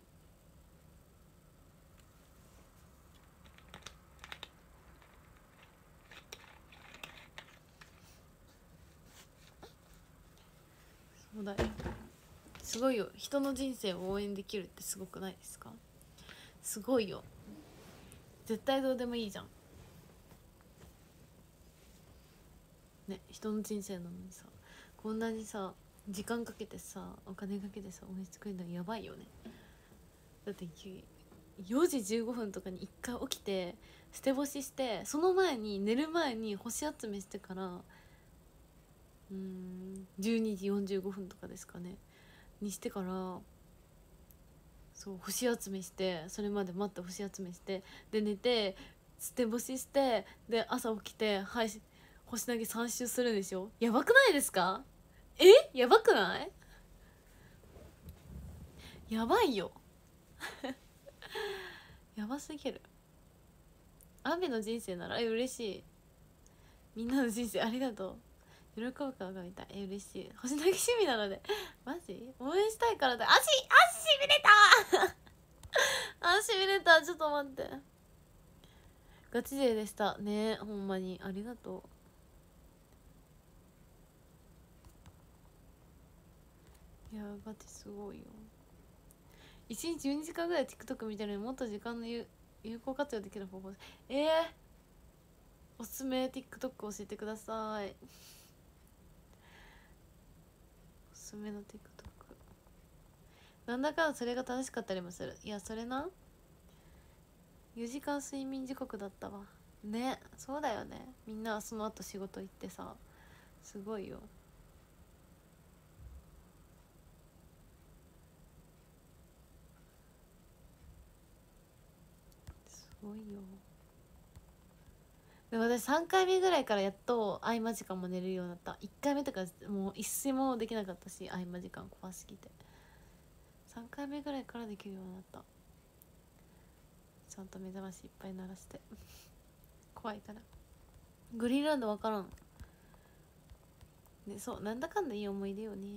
Speaker 1: そうだよ、すごいよ。人の人生を応援できるってすごくないですか？すごいよ。絶対どうでもいいじゃんね、人の人生なのにさ、こんなにさ時間かけてさお金かけてさ応援してくれるのやばいよね。だって4時15分とかに1回起きて捨て干しして、その前に寝る前に星集めしてから12時45分とかですかねにしてから、そう星集めして、それまで待って星集めしてで寝て捨て干ししてで朝起きて、はい、星投げ3周するんでしょ。やばくないですか？やばくない？やばいよやばすぎる。アベの人生なら嬉しい。みんなの人生ありがとう。喜ぶ顔が見たい。嬉しい。星投げ趣味なのでマジ応援したいからだ。足しびれた足しびれた。ちょっと待って、ガチ勢でしたね。ほんまにありがとう。 いやガチすごいよ。1日12時間ぐらい TikTok 見てるのにもっと時間の有効活用できる方法。おすすめ TikTok 教えてください。おすすめの TikTok なんだかんだそれが楽しかったりもする。いやそれな、4時間睡眠時刻だったわね。そうだよね、みんなその後仕事行ってさ、すごいよ。すごいよ。でも私3回目ぐらいからやっと合間時間も寝れるようになった。1回目とかもう一睡もできなかったし、合間時間怖すぎて。3回目ぐらいからできるようになった。ちゃんと目覚ましいっぱい鳴らして怖いから。グリーンランド分からんね。そうなんだかんだいい思い出よね。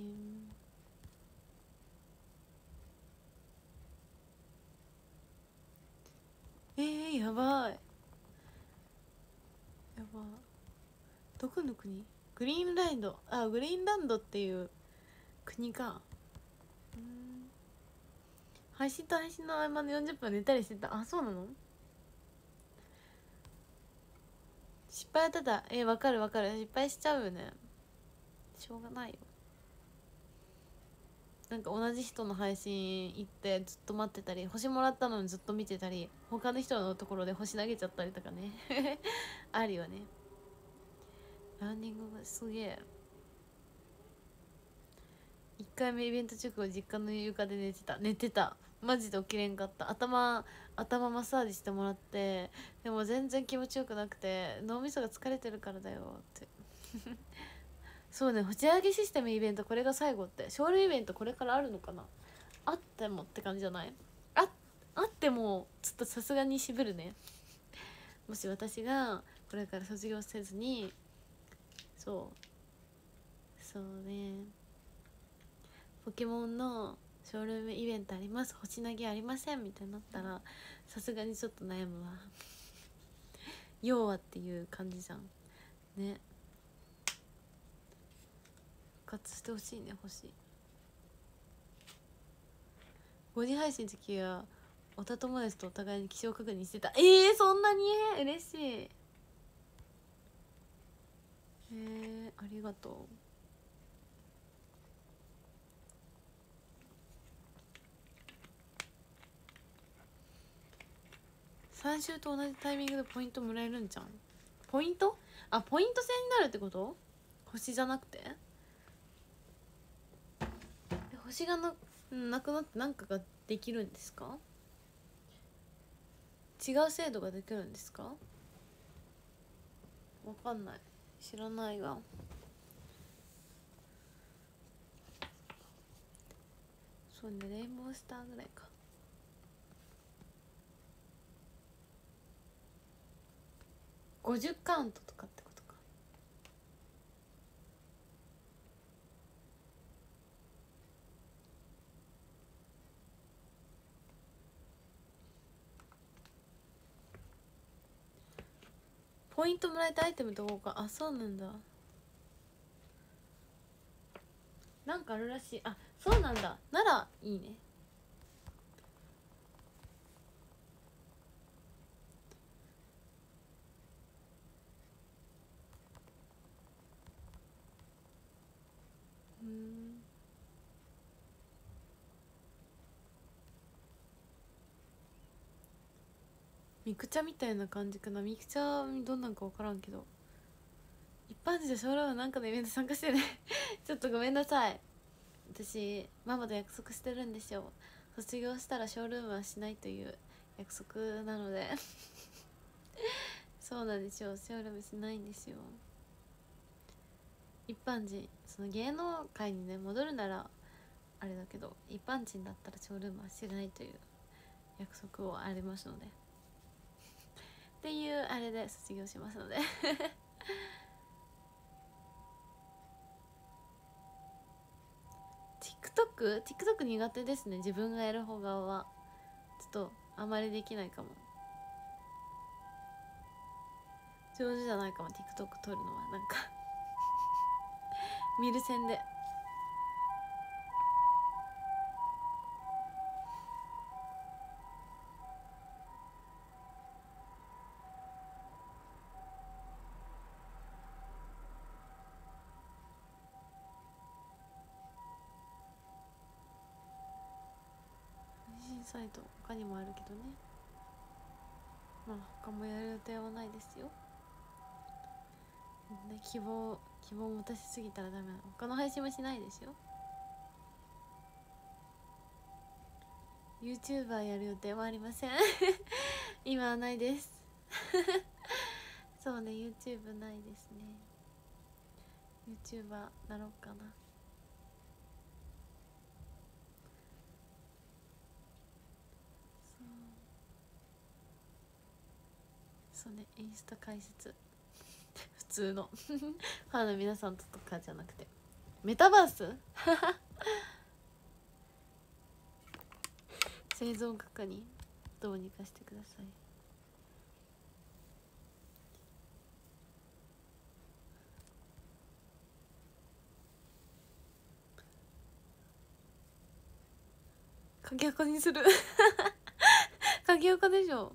Speaker 1: やばいやば。どこの国？グリーンランド。あ、グリーンランドっていう国か。配信と配信の合間の40分寝たりしてた。あ、そうなの？失敗はただわかるわかる、失敗しちゃうよね。しょうがないよ。なんか同じ人の配信行ってずっと待ってたり、星もらったのにずっと見てたり、他の人のところで星投げちゃったりとかねあるよね。ランニングがすげえ。1回目イベント直後実家の床で寝てた。マジで起きれんかった。頭マッサージしてもらって、でも全然気持ちよくなくて、脳みそが疲れてるからだよってそうね、星上げシステムイベントこれが最後って。ショールイベントこれからあるのかな。あってもって感じじゃない？あってもちょっとさすがに渋るね。もし私がこれから卒業せずに、そうね、ポケモンのショールームイベントあります、星投げありませんみたいになったらさすがにちょっと悩むわ要はっていう感じじゃんね。復活してほしいね。星5時配信の時はおた友達とお互いに気象確認してた。そんなに嬉しい。ありがとう。3週と同じタイミングでポイントもらえるんじゃん。ポイント？あ、ポイント制になるってこと？星じゃなくて？星がなくなって何かができるんですか？違う制度ができるんですか？わかんない、知らないが。そうね、レインボースターぐらいか。50カウントとかってことか。ポイントもらえたアイテムどこか。あ、そうなんだ。なんかあるらしい。あ、そうなんだ。ならいいね。ミクチャみたいな感じかな。ミクチャどんなんか分からんけど、一般人でショールームなんかのイベント参加してねちょっとごめんなさい。私ママと約束してるんですよ。卒業したらショールームはしないという約束なのでそうなんですよ、ショールームしないんですよ。一般人、その芸能界にね戻るならあれだけど、一般人だったらショールームはしないという約束をありますのでっていうあれで卒業しますのでTikTok 苦手ですね、自分がやる方側は。ちょっとあまりできないかも。上手じゃないかも TikTok 撮るのは。なんか見る線でサイト他にもあるけどね。まあ他もやる予定はないですよ、ね、希望持たしすぎたらダメなの。他の配信もしないですよ。 YouTuber やる予定はありません今はないですそうね、 YouTube ないですね。 YouTuber なろうかな。そうね、インスタ解説普通のファンの皆さんとかじゃなくてメタバース生存確認どうにかしてください。鍵垢にする鍵垢でしょ。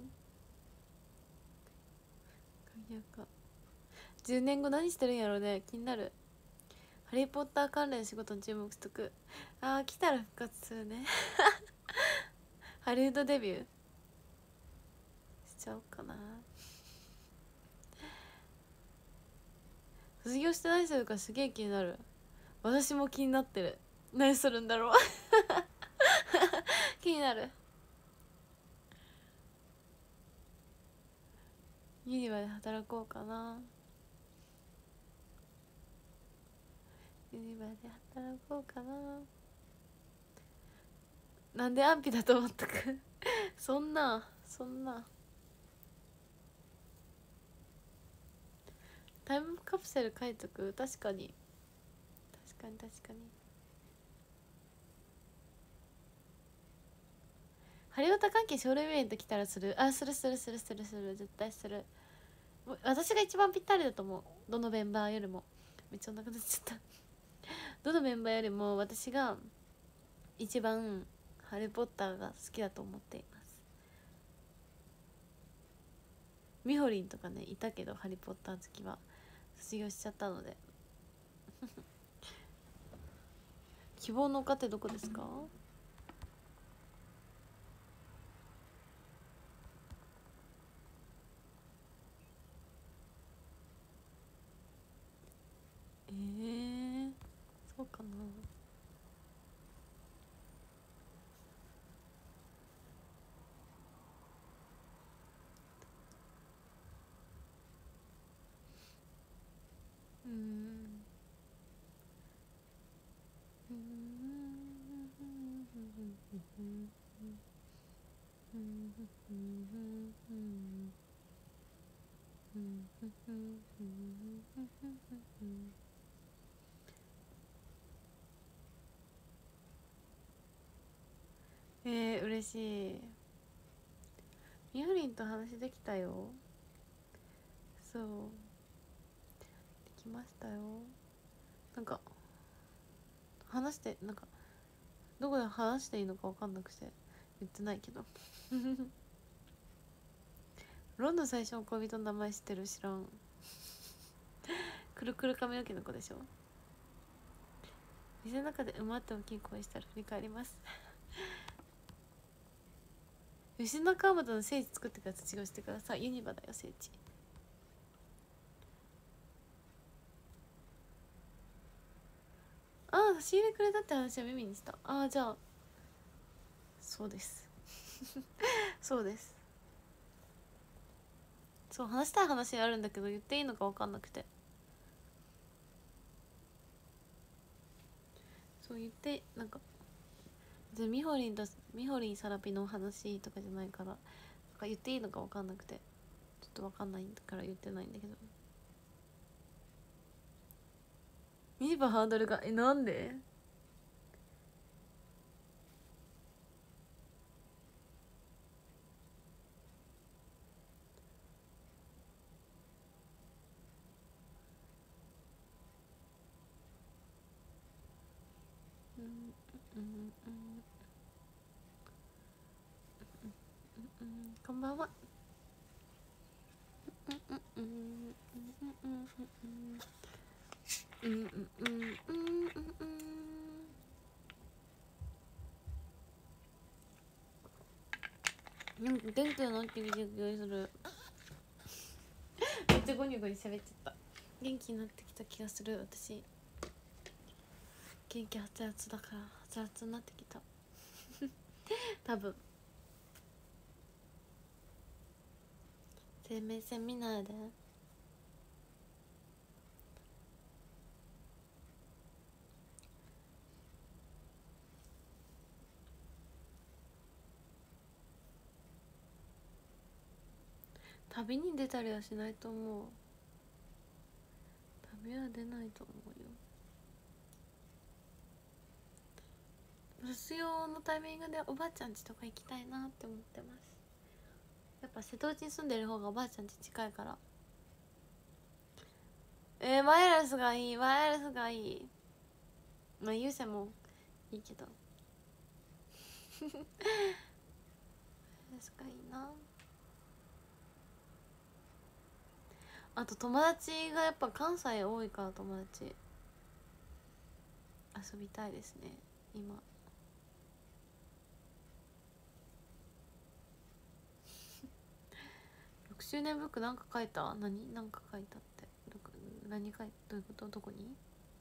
Speaker 1: 鍵垢10年後何してるんやろうね、気になる。ハリーポッター関連仕事に注目しとく。あー来たら復活するねハリウッドデビューしちゃおうかな。卒業して何するかすげえ気になる。私も気になってる。何するんだろう気になる。ユニバで働こうかな。ユニバで働こうかな。なんで安否だと思ったかそんなタイムカプセル書いとく。確かにハリオタ関係ショールイベント来たらする。あ、する絶対する。私が一番ぴったりだと思う。どのメンバーよりも。めっちゃお腹出ちゃったどのメンバーよりも私が一番ハリーポッターが好きだと思っています。ミホリンとかねいたけど、ハリーポッター好きは卒業しちゃったので希望の丘ってどこですか？そうかな。嬉しい。みほりんと話できたよ。そうできましたよ。なんか話してなんかどこで話していいのか分かんなくて言ってないけどロンの最初の恋人の名前知ってる？知らん。くるくる髪の毛の子でしょ。店の中で馬って大きい声したら振り返ります吉野川本の聖地作ってから卒業してください。ユニバだよ聖地。ああ差し入れくれたって話は耳にした。ああじゃあそうですそうです。そう話したい話あるんだけど言っていいのか分かんなくて、そう言ってなんかみほりんさらぴの話とかじゃないから、なんか言っていいのか分かんなくてちょっと分かんないから言ってないんだけど。ミニバハードルがなんで？こんばんは。 なんか元気になってきてる気がする。めっちゃゴニョゴニョ喋っちゃった。元気になってきた気がする。私元気はつらつだからはつらつになってきた多分。生命線見ないで。旅に出たりはしないと思う。旅は出ないと思うよ。卒業のタイミングでおばあちゃん家とか行きたいなって思ってます。やっぱ瀬戸内に住んでる方がおばあちゃん家近いから。ワイヤレスがいい、ワイヤレスがいい。まあ有線もいいけどワイヤレスがいいな。あと友達がやっぱ関西多いから、友達遊びたいですね今。6周年ブックなんか書いた？なんか書いたって。何書いた？どういうこと？どこに？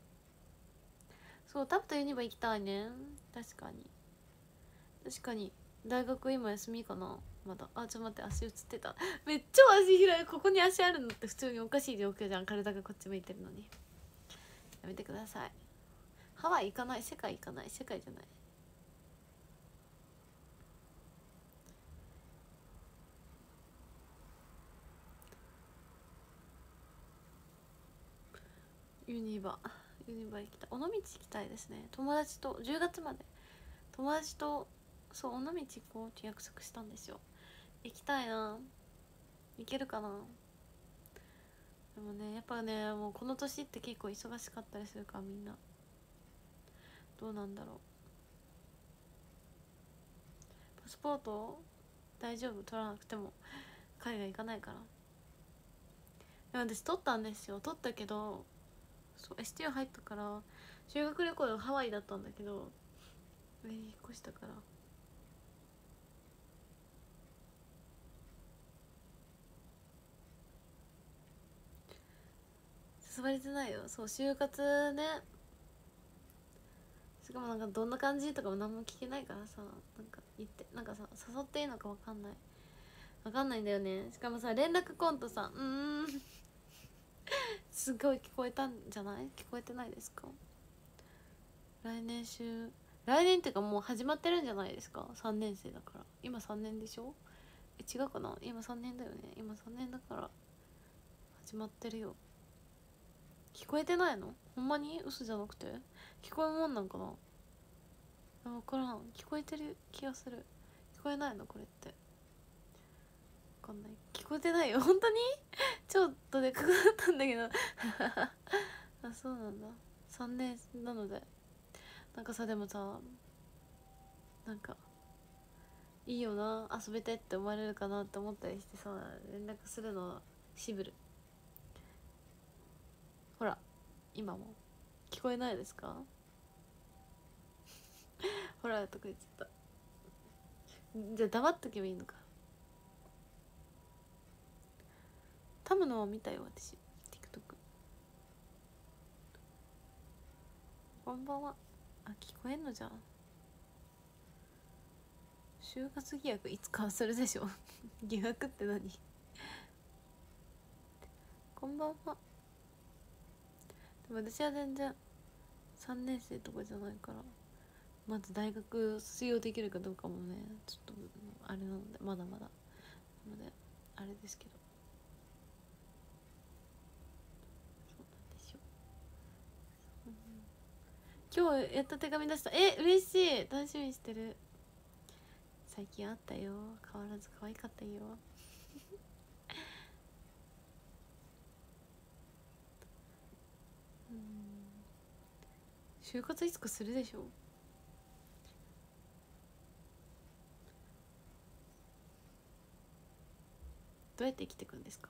Speaker 1: そう、タプとユニバ行きたいね。確かに大学今休みかなまだ。あ、ちょっと待って、足映ってた。めっちゃ足広い。ここに足あるのって普通におかしい状況じゃん。体がこっち向いてるのに。やめてください。ハワイ行かない。世界行かない。世界じゃない。ユニバ行きたい。尾道行きたいですね。友達と10月まで友達と、そう尾道行こうって約束したんですよ。行きたいな。行けるかな。でもね、やっぱね、もうこの年って結構忙しかったりするから、みんなどうなんだろう。パスポート大丈夫？取らなくても海外行かないから。でも私取ったんですよ。取ったけど、そう STO 入ったから修学旅行がハワイだったんだけど、引っ越したから誘われてないよ。そう就活ね。しかもなんかどんな感じとかも何も聞けないからさ、なんか言ってなんかさ、誘っていいのか分かんないんだよね。しかもさ、連絡コントさ、すごい聞こえたんじゃない？聞こえてないですか？来年っていうかもう始まってるんじゃないですか。3年生だから。今3年でしょ？違うかな。今3年だよね。今3年だから始まってるよ。聞こえてないの？ほんまに？嘘じゃなくて聞こえるもんなんかな。分からん。聞こえてる気がする。聞こえないのこれって。分かんない。聞こえてないよ本当にちょっとでかくなったんだけどあ、そうなんだ。3年なので。なんかさ、でもさ、なんかいいよな、遊べてって思われるかなって思ったりしてさ、連絡するの渋る。ほら今も聞こえないですか？ほらとか言っちゃった。じゃあ黙っとけばいいのか。タムのは見たよ私 TikTok。 こんばんは。あ、聞こえんのじゃん。就活疑惑いつかはするでしょ疑惑って何こんばんは。でも私は全然3年生とかじゃないから、まず大学卒業できるかどうかもね、ちょっとあれなので、まだまだなのであれですけど、そうなんですよ。今日やっと手紙出した。嬉しい。楽しみにしてる。最近あったよ。変わらず可愛かったよ就活いつかするでしょ。どうやって生きていくんですか？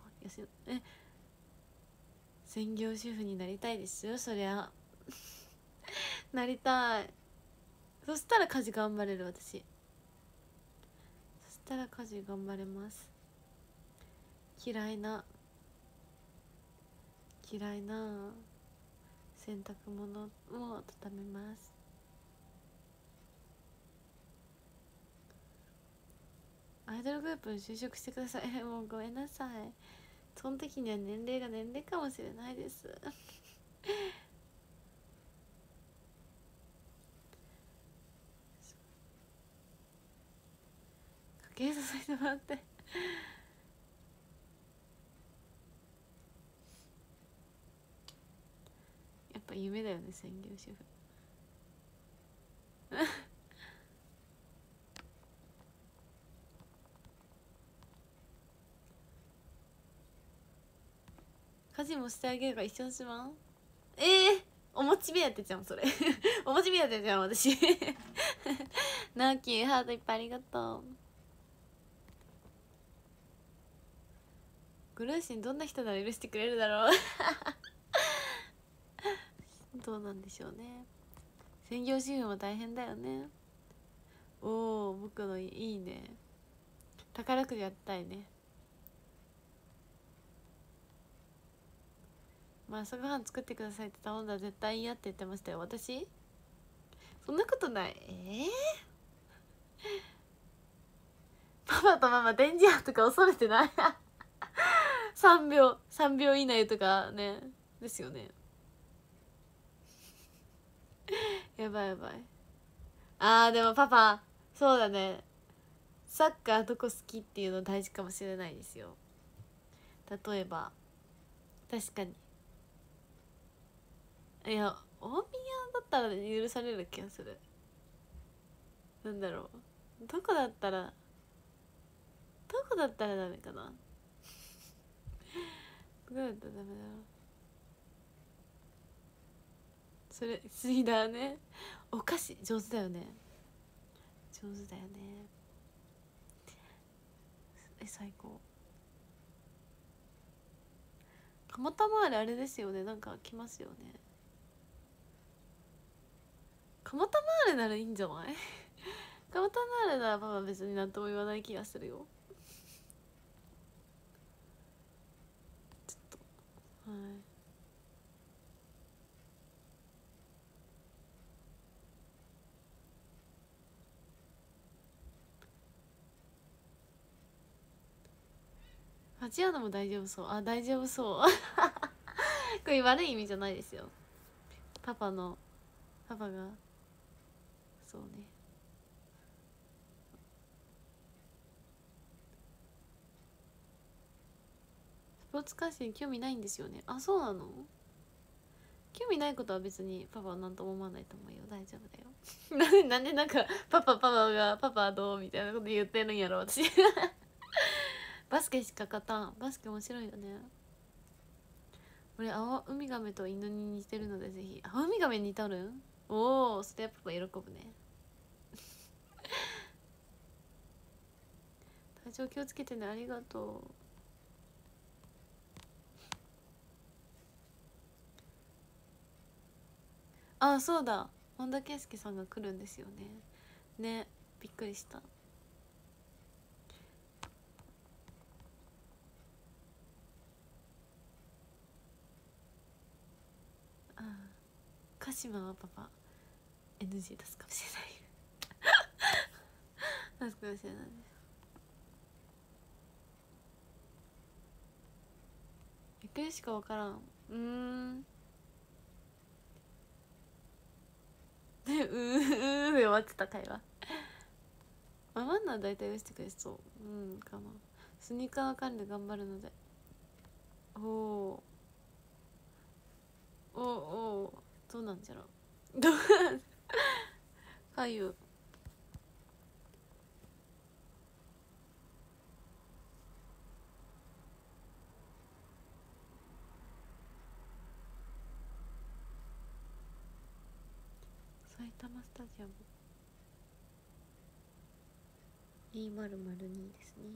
Speaker 1: 専業主婦になりたいですよ、そりゃなりたい。そしたら家事頑張れる私。そしたら家事頑張れます。嫌いな洗濯物を畳みます。アイドルグループに就職してください。もうごめんなさい、その時には年齢が年齢かもしれないです家計させてもらってやっぱ夢だよね、専業主婦家事もしてあげるから一緒にしまん。お餅目当てじゃんそれお餅目当てじゃん私ナオキハートいっぱいありがとう。ご両親どんな人なら許してくれるだろうどうなんでしょうね。専業主婦も大変だよね。おお、僕のいいね。宝くじやったいね。まあ朝ごはん作ってくださいって頼んだら絶対嫌って言ってましたよ。私そんなことない。パパとママ電磁波とか恐れてない3秒以内とかね。ですよね。やばいやばい。でもパパそうだね、サッカーどこ好きっていうの大事かもしれないですよ。例えば確かに、いや大宮だったら許される気がする。なんだろう、どこだったらダメかなどこだったらダメだろう。それスイダーね。お菓子上手だよね、上手だよね。最高。蒲田周りあれですよね、なんか来ますよね。蒲田周りならいいんじゃない蒲田周りならパパ別に何とも言わない気がするよ。ちょっとはい、八谷も大丈夫そう。大丈夫そうこれ悪い意味じゃないですよ。パパがそうね。スポーツ観戦に興味ないんですよね。そうなの。興味ないことは別にパパは何とも思わないと思うよ。大丈夫だよなんでなんかパパどうみたいなこと言ってるんやろ私バスケしか勝たん。バスケ面白いよね。俺青ウミガメと犬に似てるのでぜひ。ウミガメに似とるん。おお、それはパパ喜ぶね体調気をつけてね。ありがとう。そうだ、本田圭佑さんが来るんですよね。びっくりした。鹿島はパパ NG 出すかもしれない出すかもしれない。ゆっくりしか分からん。でで終わってた会話ママンナは大体許してくれそう。かな。スニーカーの管理頑張るので。おどうなんじゃろう。どうなんかゆ埼玉スタジアム2002ですね。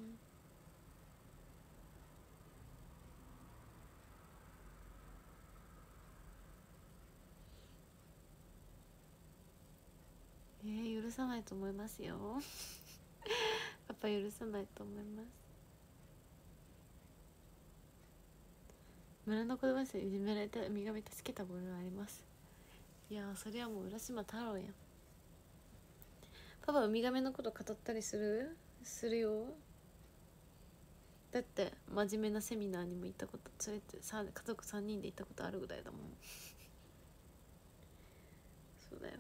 Speaker 1: 許さないと思いますよやっぱ許さないと思います。村の子供たちにいじめられたウミガメ助けたボールはあります。いやそれはもう浦島太郎やん。パパウミガメのこと語ったりするよ。だって真面目なセミナーにも行ったこと、それってさ家族3人で行ったことあるぐらいだもん。そうだよ。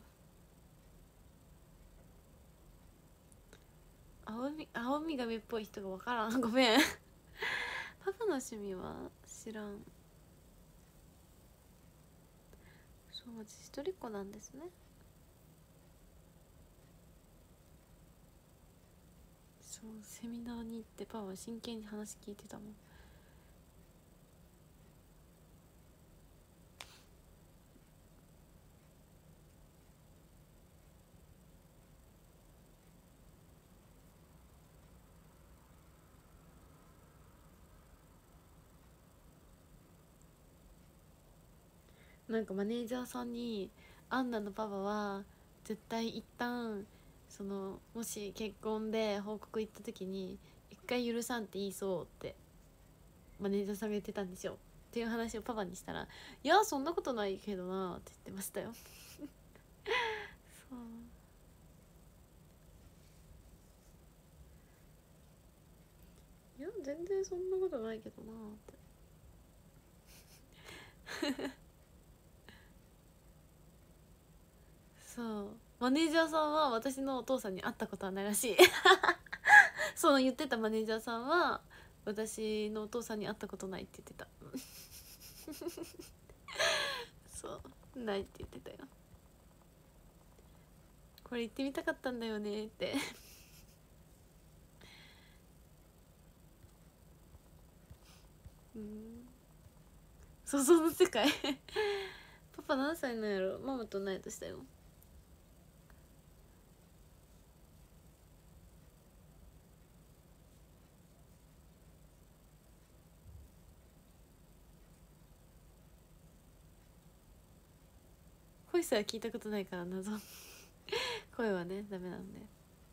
Speaker 1: 青みがめっぽい人が分からん。ごめん。パパの趣味は知らん。そう、私一人っ子なんですね。そう、セミナーに行ってパパは真剣に話聞いてたもん。なんかマネージャーさんにアンナのパパは絶対一旦そのもし結婚で報告行った時に一回許さんって言いそうってマネージャーさんが言ってたんですよっていう話をパパにしたら、いやそんなことないけどなって言ってましたよ。そう、いや全然そんなことないけどなって。そうマネージャーさんは私のお父さんに会ったことはないらしい。その言ってたマネージャーさんは私のお父さんに会ったことないって言ってた。そうないって言ってたよ。これ行ってみたかったんだよねって。うん、想像の世界。パパ何歳なんやろ。ママと同い年だよ。声すら聞いたことないから謎。声はねダメなんで。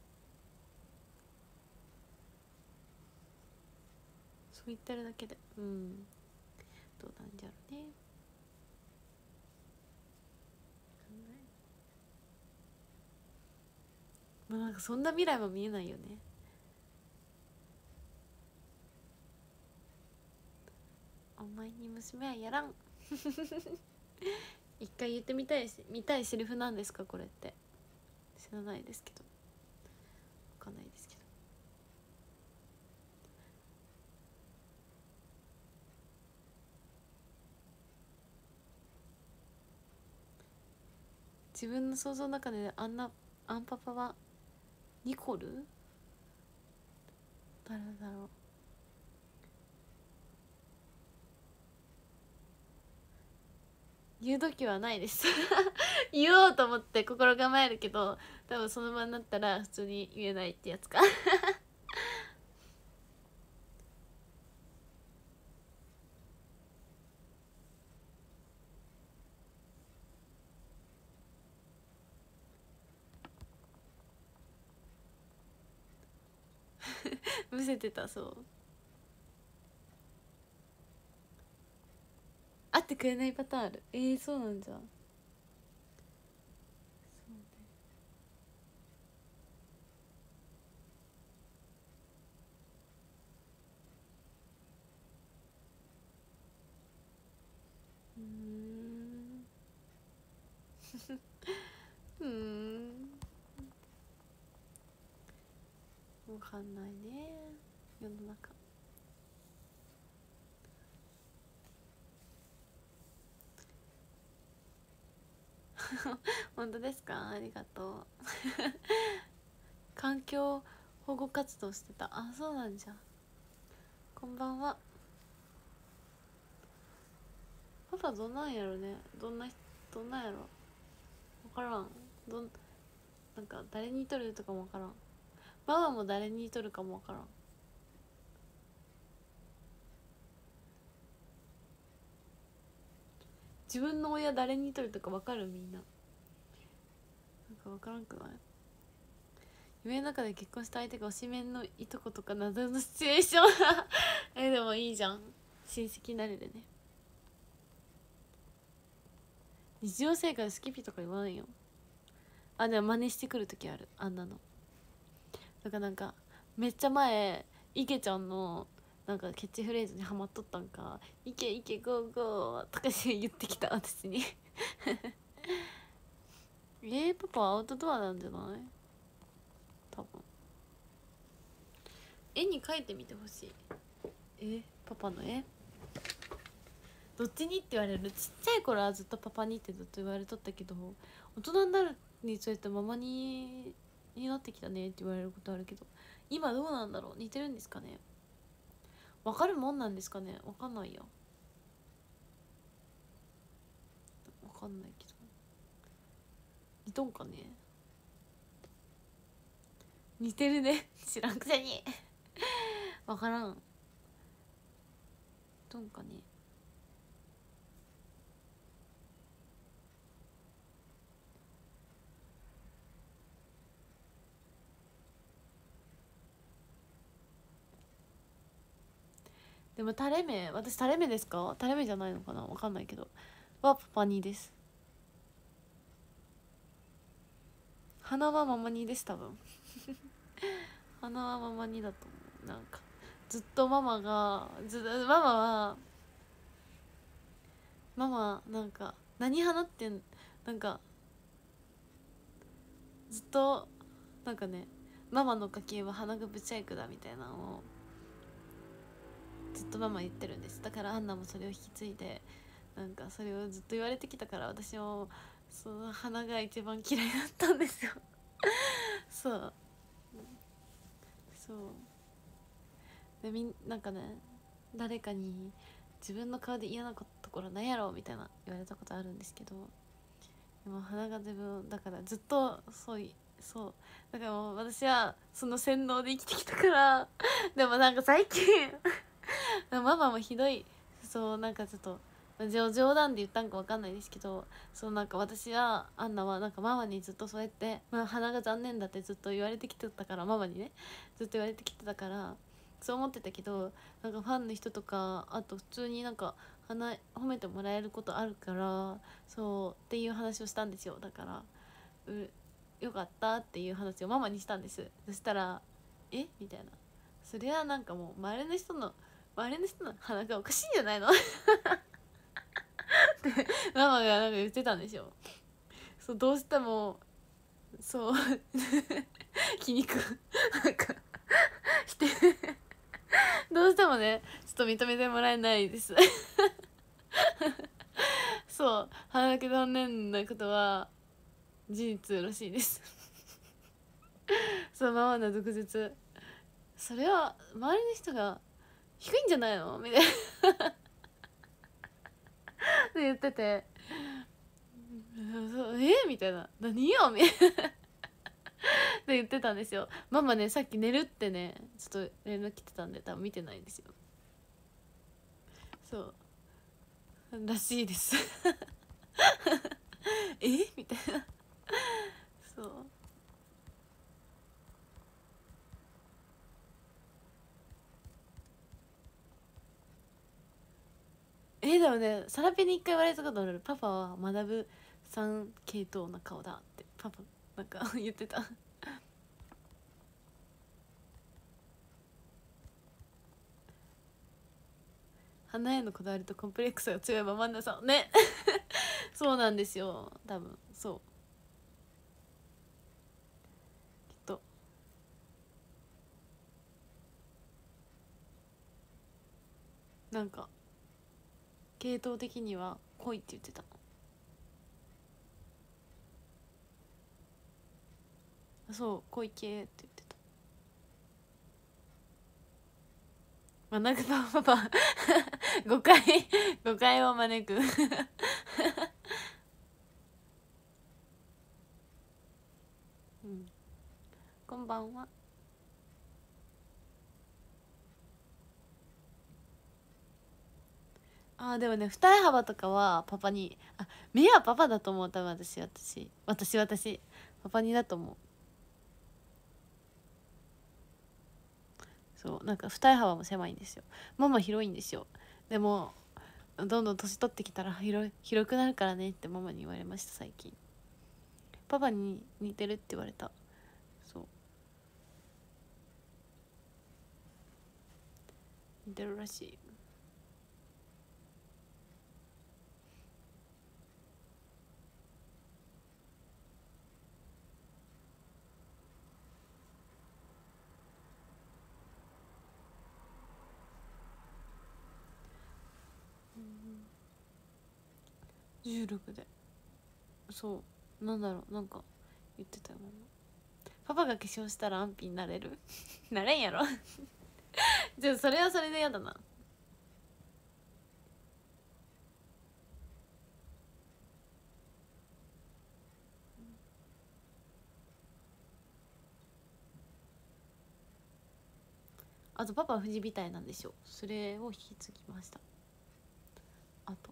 Speaker 1: そう言ってるだけでどうなんじゃろうね。まあなんかそんな未来も見えないよね。お前に娘はやらん。一回言ってみたいセリフなんですかこれって。知らないですけど、わかんないですけど。自分の想像の中でアンパパはニコル誰だろう。言う時はないです。言おうと思って心構えるけど多分その場になったら普通に言えないってやつか。むせてた。そう会ってくれないパターンある。そうなんじゃ。わかんないね世の中。本当ですか。ありがとう。環境保護活動してた。あ、そうなんじゃ。こんばんは。パパどんなんやろね。どんなんやろ分からん。なんか誰にとるとかも分からん。ママも誰にとるかも分からん。自分の親誰にとるとか分かるみんな。なんか分からんくない。 夢の中で結婚した相手が推しメンのいとことか謎のシチュエーションでもいいじゃん、親戚になれるね。日常生活スキピとか言わないよ。あ、でも真似してくる時ある、あんなの。だからなんかめっちゃ前池ちゃんのなんかキャッチフレーズにハマっとったんか「いけいけゴーゴー」とか言ってきた私にパパはアウトドアなんじゃない？多分絵に描いてみてほしい。パパの絵どっちにって言われる。ちっちゃい頃はずっとパパにってずっと言われとったけど、大人になるにつれてママになってきたねって言われることあるけど、今どうなんだろう、似てるんですかね、わかるもんなんですかね、わかんないや、わかんないけど似とんかね、似てるね知らんくせにわからん、似とんかね。でも垂れ目、私垂れ目ですか？垂れ目じゃないのかな、わかんないけどはパパにです。鼻はママにです多分鼻はママにだと思う。なんかずっとママなんか何鼻ってなんかずっとなんかね、ママの家系は鼻がブチャイクだみたいなのをずっとママ言ってるんです。だからアンナもそれを引き継いで、なんかそれをずっと言われてきたから、私もその鼻が一番嫌いだったんですよそうそうで、なんかね、誰かに自分の顔で嫌なところなんやろみたいな言われたことあるんですけど、でも鼻が自分だからずっとそうだからもう私はその洗脳で生きてきたからでもなんか最近ママもひどい、そうなんかちょっと冗談で言ったんか分かんないですけど、そうなんか私はアンナはなんかママにずっとそうやって、鼻が残念だってずっと言われてきてたから、ママにねずっと言われてきてたからそう思ってたけど、なんかファンの人とかあと普通になんか褒めてもらえることあるから、そうっていう話をしたんですよ。だからよかったっていう話をママにしたんです。そしたらみたいな、それはなんかもう周りの人の鼻がおかしいんじゃないのってママがなんか言ってたんですよ。そうどうしてもそう気に食うなんかしてどうしてもねちょっと認めてもらえないですそう鼻だけ残念なことは事実らしいですそうママの毒舌、それは周りの人が低いんじゃないのみたいなって言っててみたいな、何よみたいなって言ってたんですよ。ママねさっき寝るってねちょっと連絡来てたんで多分見てないんですよ。そうらしいですみたいなそうでもねサラペに一回言われたことある。パパは学ぶさん系統な顔だってパパなんか言ってた花へのこだわりとコンプレックスが強いママンナさんねそうなんですよ多分そうきっとなんか系統的には濃いって言ってた。そう濃い系って言ってた。なんかパパ誤解誤解を招くうんこんばんは。でもね二重幅とかはパパに目はパパだと思う多分私パパにだと思う。 そうなんか二重幅も狭いんですよ。ママ広いんですよ。でもどんどん年取ってきたら広くなるからねってママに言われました最近。パパに似てるって言われた。そう似てるらしい。16でそうなんだろうなんか言ってたよママ。パパが化粧したらアンピになれるなれんやろじゃあそれはそれでやだな。あとパパは富士みたいなんでしょ。それを引き継ぎました。あと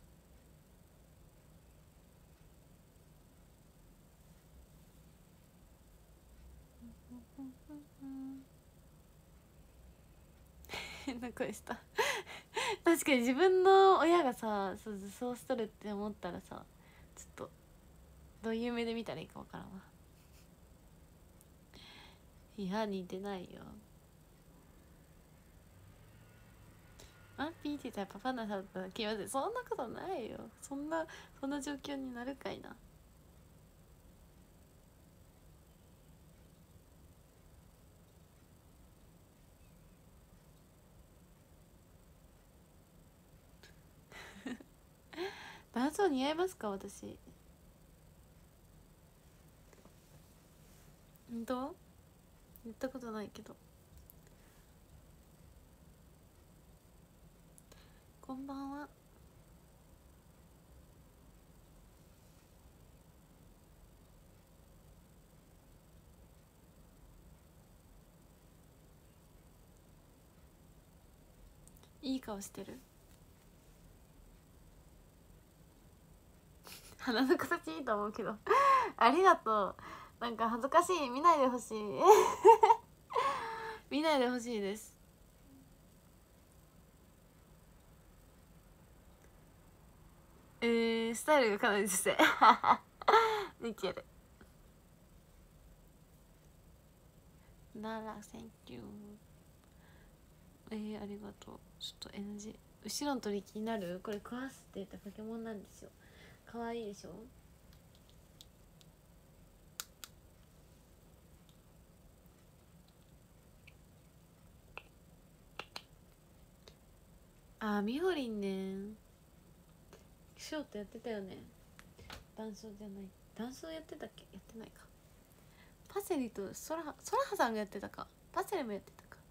Speaker 1: 変な声した確かに自分の親がさそうしとるって思ったらさちょっとどういう目で見たらいいかわからんわ。いや似てないよ。アンピーって言ったらパパなさったら気まずい。そんなことないよ。そんな状況になるかいな。男装似合いますか私。本当言ったことないけど。こんばんは。いい顔してる。鼻の形いいと思うけどありがとう。なんか恥ずかしい。見ないでほしい見ないでほしいです。スタイルがかなり女性いけるならセンキュー。ありがとう。ちょっと NG。後ろの鳥気になる。これクワスって言ったポケモンなんですよ。かわいいでしょ。みほりんね。ショートやってたよね。ダンスじゃない。ダンスやってたっけ。やってないか。パセリとソラハさんがやってたか。パセリもやってたか。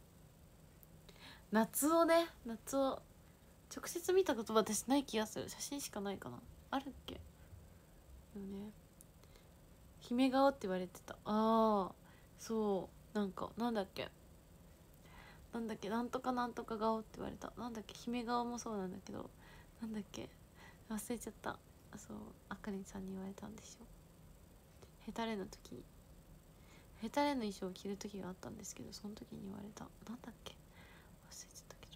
Speaker 1: 夏をね。夏を直接見たこと私ない気がする。写真しかないかな。あるっけよね。姫顔って言われてた。そうなんかなんだっけなんとかなんとか顔って言われた。なんだっけ姫顔もそうなんだけどなんだっけ忘れちゃった。そうあかりんさんに言われたんですよ。ヘタレの時にヘタレの衣装を着る時があったんですけどその時に言われた。なんだっけ忘れちゃったけど。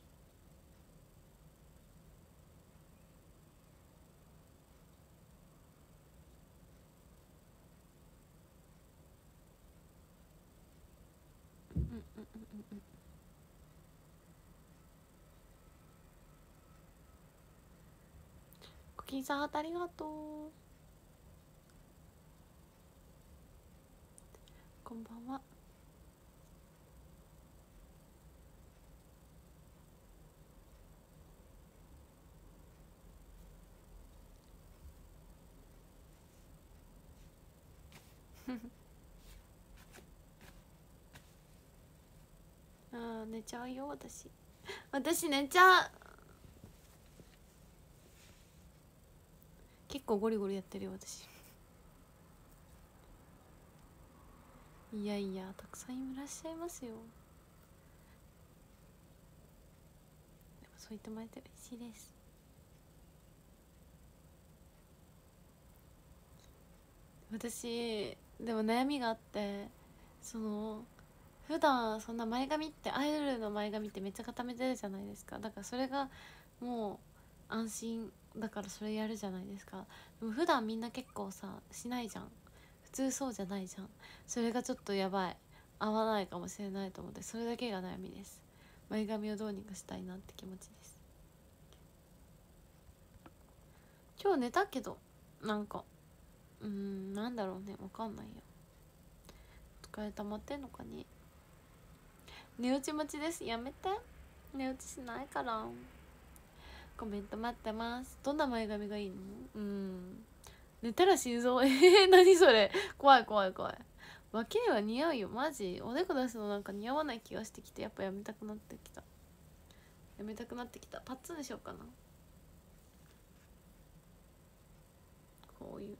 Speaker 1: うんうんうんうんうん。コキンさんハートありがとう。こんばんは寝ちゃうよ私寝ちゃう。結構ゴリゴリやってるよ私。いやいやたくさんいらっしゃいますよ。でもそう言ってもらえて嬉しいです。私でも悩みがあって、その普段そんな前髪ってアイドルの前髪ってめっちゃ固めてるじゃないですか。だからそれがもう安心だからそれやるじゃないですか。でも普段みんな結構さしないじゃん。普通そうじゃないじゃん。それがちょっとやばい、合わないかもしれないと思って、それだけが悩みです。前髪をどうにかしたいなって気持ちです。今日寝たけどなんかなんだろうね、わかんないよ。疲れ溜まってんのかね。寝落ち待ちです。やめて、寝落ちしないから。コメント待ってます。どんな前髪がいいの？寝たら心臓何それ、怖い怖い怖い。脇には似合うよマジ。おでこ出すのなんか似合わない気がしてきて、やっぱやめたくなってきた。パッツンにしようかな。こういう、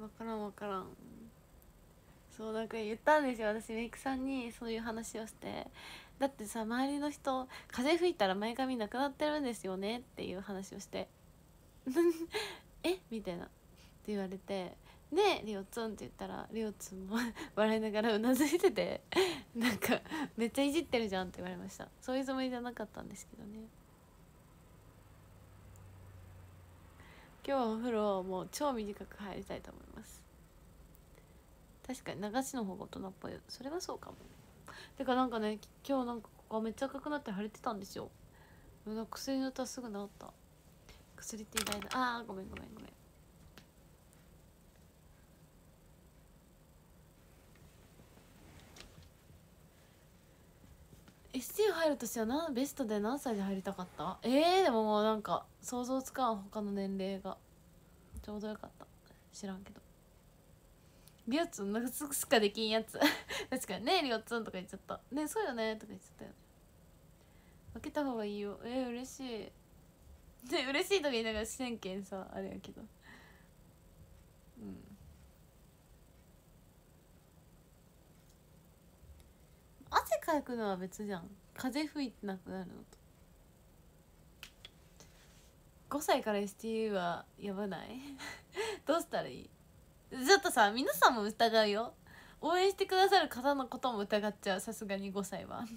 Speaker 1: わからん。そうなんか言ったんですよ、私メイクさんにそういう話をして。だってさ、周りの人風吹いたら前髪なくなってるんですよねっていう話をしてえみたいなって言われて、でリオツンって言ったらリオツンも笑いながらうなずいててなんかめっちゃいじってるじゃんって言われました。そういうつもりじゃなかったんですけどね。今日はお風呂もう超短く入りたいと思います。確かに流しの方が大人っぽい。それはそうかも。てかなんかね、今日なんかここめっちゃ赤くなって腫れてたんですよ。薬塗ったらすぐ治った。薬って偉大だ。ごめん。ST 入るとしたらベストで何歳で入りたかった？でももうなんか想像つかん、他の年齢がちょうどよかった。知らんけど。リオツンなんかすかできんやつ確かにね、リオツンとか言っちゃったね。そうよねとか言っちゃったよね。分けた方がいいよ。嬉しいね、嬉しいとか言いながら試験券さあれやけど、汗かくのは別じゃん。風吹いてなくなるのと。5歳から STU はやばないどうしたらいい？ちょっとさ、皆さんも疑うよ。応援してくださる方のことも疑っちゃう。さすがに5歳は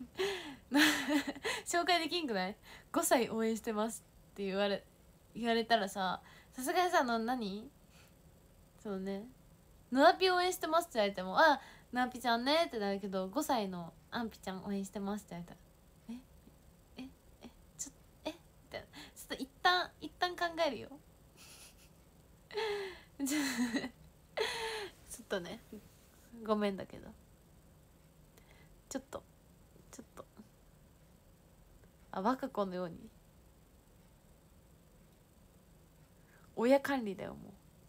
Speaker 1: 紹介できんくない？ 5 歳応援してますって言われたらさ、さすがにさ、そうね、のあぴ応援してますって言われても、のあぴちゃんねってなるけど、5歳のあんぴちゃん応援してますって言われたら、ええちょっとみたいな。ちょっと一旦考えるよちょっとね、ごめんだけど、ちょっと我が子のように親管理だよ、もう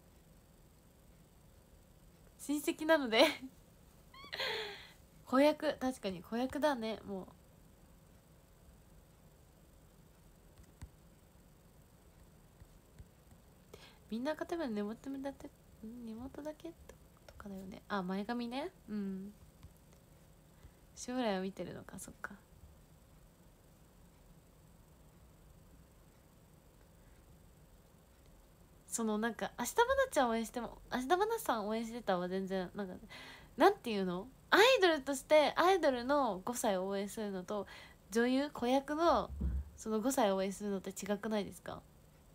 Speaker 1: 親戚なので子役、確かに子役だね、もう。みんな勝てば根元だって根元だけとかだよね。前髪ね。将来を見てるのか。そっか。そのなんか明日花ちゃん応援しても、明日花さん応援してたわ。全然なんか、なんていうの、アイドルとしてアイドルの5歳を応援するのと、女優子役のその5歳を応援するのって違くないですか？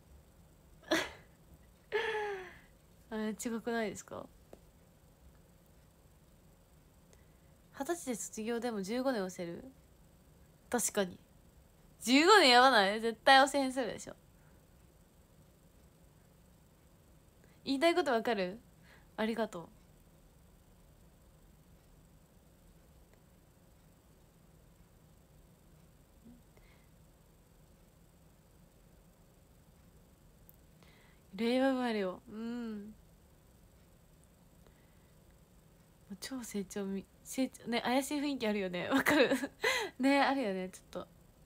Speaker 1: 違くないですか？20歳で卒業でも15年押せる。確かに15年やばない？絶対押せへんするでしょ。言いたいことわかる？ありがとう。令和生まれを超成長ね。怪しい雰囲気あるよね。わかるね、あるよね。ちょっと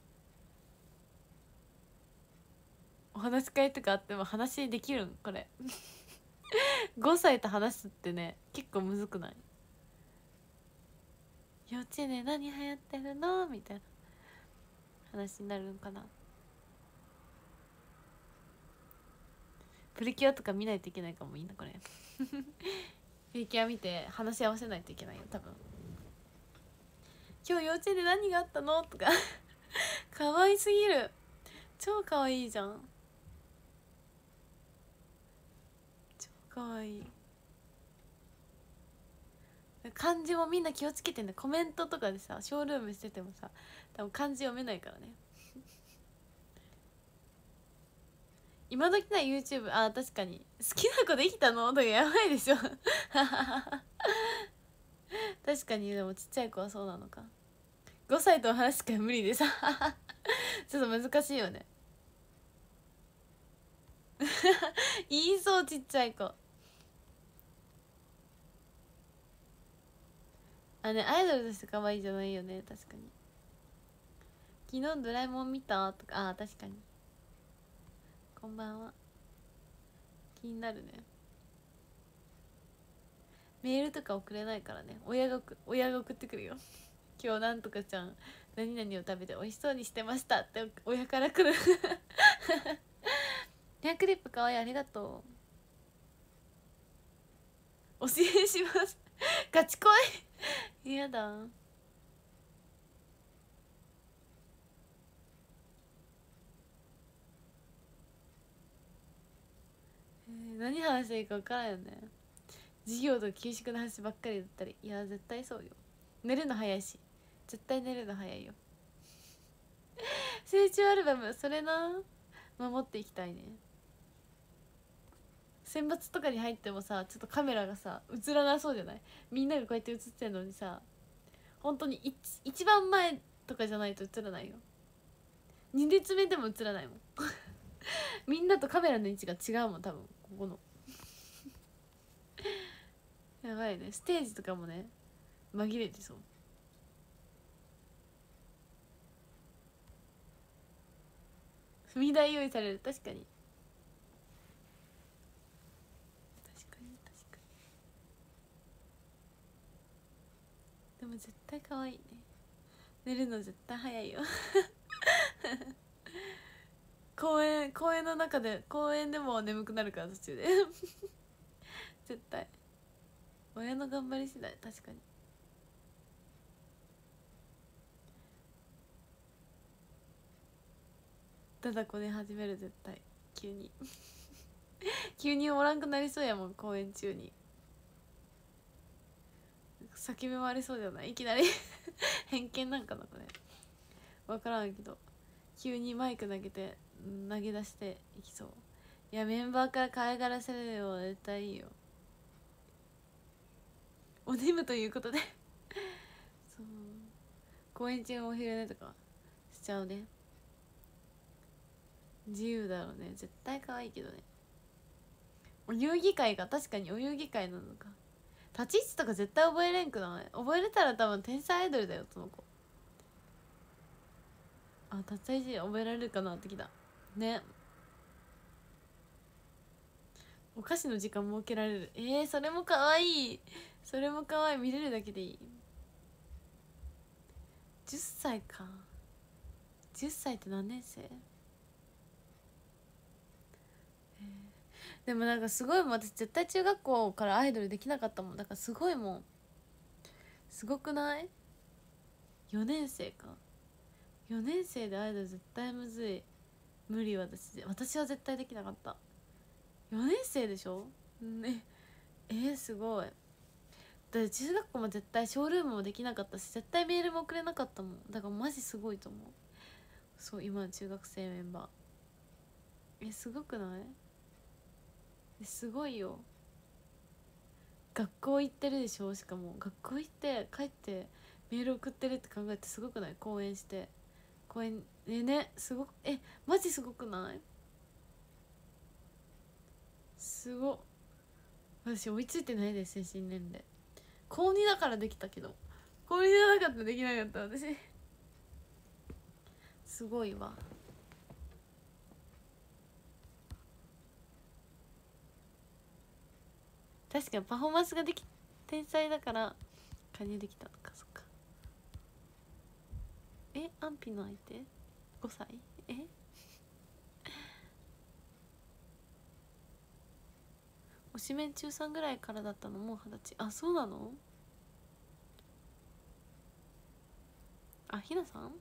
Speaker 1: お話し会とかあっても話できるんこれ5歳と話すってね、結構むずくない？幼稚園で何流行ってるのみたいな話になるんかな。プリキュアとか見ないといけないかも。いいなこれプリキュア見て話し合わせないといけないよ多分。今日幼稚園で何があったのとか可愛すぎる、超可愛いじゃん、超可愛い。漢字もみんな気をつけてね。コメントとかでさショールームしててもさ多分漢字読めないからね今時な YouTube、 あ確かに好きな子できたのとかやばいでしょ確かに。でもちっちゃい子はそうなのか。5歳と話すから無理でさちょっと難しいよね言いそうちっちゃい子。あね、アイドルとして可愛いじゃないよね。確かに。昨日ドラえもん見たとか、あ確かに。こんばんは。気になるね。メールとか送れないからね。親が送ってくるよ今日なんとかちゃん何々を食べて美味しそうにしてましたって親から来るヘアクリップかわいい、ありがとう。教えしますガチ恋嫌だ。何話していいか分からんよね。授業と給食の話ばっかりだったり。いや絶対そうよ。寝るの早いし、絶対寝るの早いよ成長アルバム、それな、守っていきたいね。選抜とかに入ってもさ、ちょっとカメラがさ映らなそうじゃない？みんながこうやって映ってんのにさ、本当に一番前とかじゃないと映らないよ。2列目でも映らないもんみんなとカメラの位置が違うもん多分、ここのやばいね。ステージとかもね紛れてそう。踏み台用意される。確かに確かに確かに。でも絶対可愛いね。寝るの絶対早いよ公園の中で、公園でも眠くなるから途中で絶対親の頑張り次第。確かに。ただこね始める絶対急に急におらんくなりそうやもん公演中に。叫び回りそうじゃない？いきなり偏見なんかなこれ、分からんけど急にマイク投げて投げ出していきそう。いやメンバーから可愛がらせるよ絶対いいよ。お眠ということでそう公演中お昼寝とかしちゃうね。自由だろうね。絶対可愛いけどね。お遊戯会が、確かにお遊戯会なのか。立ち位置とか絶対覚えれんくない？覚えれたら多分天才アイドルだよその子。あ、立ち位置覚えられるかなってきたね。お菓子の時間設けられる。それも可愛い。それも可愛い。見れるだけでいい。10歳か。10歳って何年生？でもなんかすごいもん。私絶対中学校からアイドルできなかったもん。だからすごいもん。すごくない？ 4 年生か。4年生でアイドル絶対むずい。無理。私は絶対できなかった。4年生でしょ。ね。すごい。だって中学校も絶対ショールームもできなかったし、絶対メールも送れなかったもん。だからマジすごいと思う。そう今の中学生メンバーすごくない？すごいよ。学校行ってるでしょ。しかも学校行って帰ってメール送ってるって考えてすごくない？公演して公演ねすごくマジすごくない？すご。私追いついてないです。精神年齢高2だからできたけど、高2じゃなかったらできなかった私すごいわ。確かにパフォーマンスが天才だから加入できたのか。そっか。アンピの相手5歳？ 推しメン中3ぐらいからだったの？もう20歳。あ、そうなの？あ、ひなさん。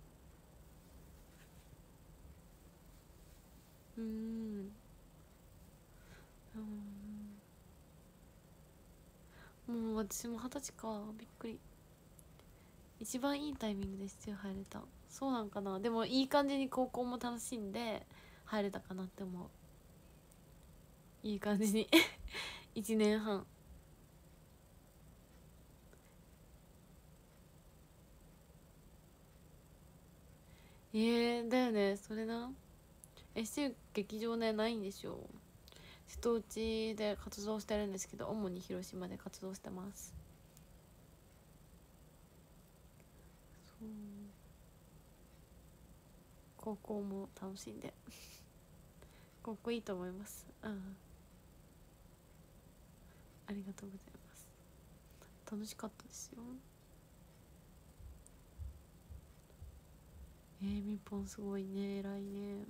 Speaker 1: もう私も20歳か。びっくり。一番いいタイミングで必要入れた。そうなんかな。でもいい感じに高校も楽しんで入れたかなって思う。いい感じに1年半。だよね、それな。劇場ね、ないんでしょ。瀬戸内で活動してるんですけど、主に広島で活動してます。そう、高校も楽しんで高校いいと思います。うん、ありがとうございます。楽しかったですよ。みぽんすごいね、偉いね。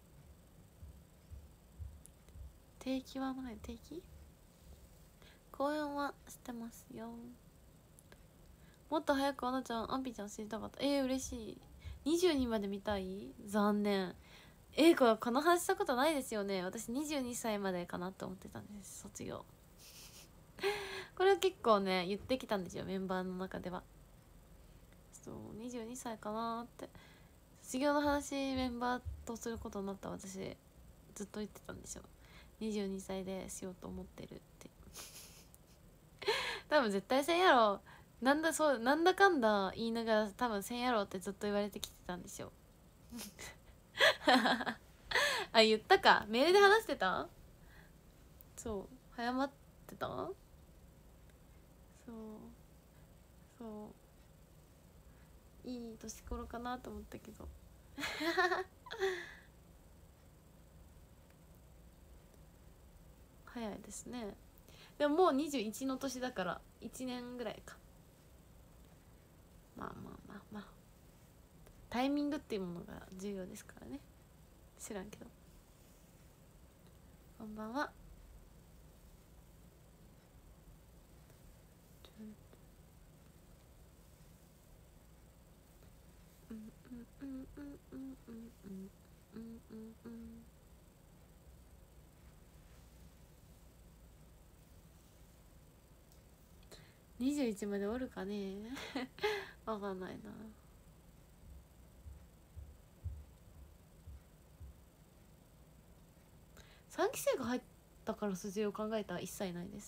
Speaker 1: 定期はない？定期公演はしてますよ。もっと早くあなちゃん、アンピちゃん知りたかった。嬉しい。22まで見たい？残念。この話したことないですよね。私22歳までかなって思ってたんです、卒業。これは結構ね言ってきたんですよ、メンバーの中では。そう、22歳かなって。卒業の話メンバーとすることになった私ずっと言ってたんですよ。22歳でしようと思ってるって多分絶対せんやろ。なんだかんだ言いながら多分せんやろってずっと言われてきてたんですよあ、言ったか、メールで話してた。そう、早まってた。そうそういい年頃かなと思ったけど早いですね。でももう21の年だから1年ぐらいか。まあまあまあまあ、タイミングっていうものが重要ですからね。知らんけど。こんばんは。21までおるかねわかんないな。3期生が入ったから筋を考えたら一切ないです。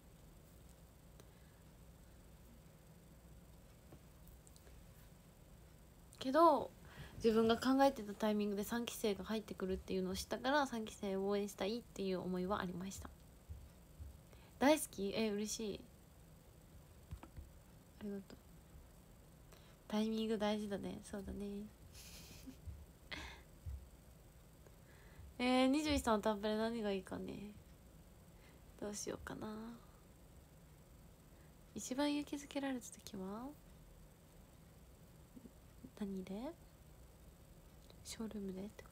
Speaker 1: けど自分が考えてたタイミングで3期生が入ってくるっていうのを知ったから3期生を応援したいっていう思いはありました。大好き。嬉しい。ありがとう。タイミング大事だね。そうだね21さんのタンプレ何がいいかね。どうしようかな。一番勇気づけられた時は何で？ショールームでってこと？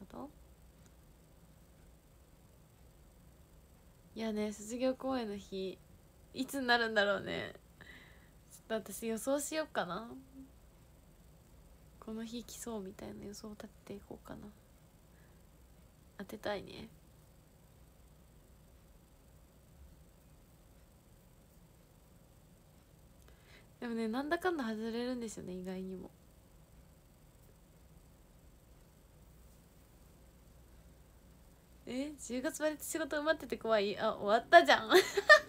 Speaker 1: いやね、卒業公演の日いつになるんだろうね。ちょっと私予想しようかな。この日来そうみたいな予想を立てていこうかな。当てたいね。でもね、なんだかんだ外れるんですよね、意外にも。10月まで仕事埋まってて怖い。あ、終わったじゃん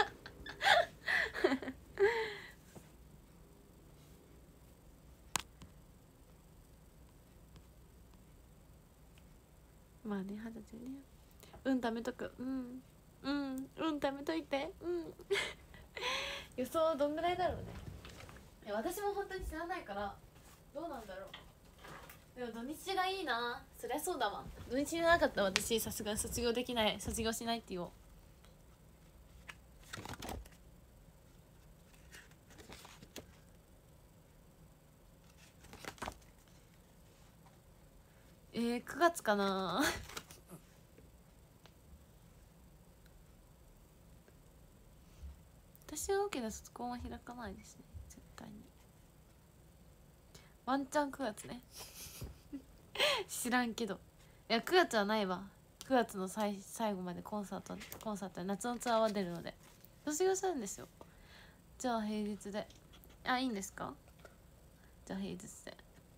Speaker 1: まあね、二十歳ね。貯めとく。貯めといて。予想どんぐらいだろうね。いや、私も本当に知らないからどうなんだろう。でも土日がいいな。そりゃそうだわ。土日じゃなかったら私さすがに卒業できない、卒業しないって言おう。9月かな期の卒コンは開かないですね絶対に。ワンチャン9月ね知らんけど。いや9月はないわ。9月の最後までコンサート夏のツアーは出るので卒業するんですよ。じゃあ平日でいいんですか。じゃあ平日で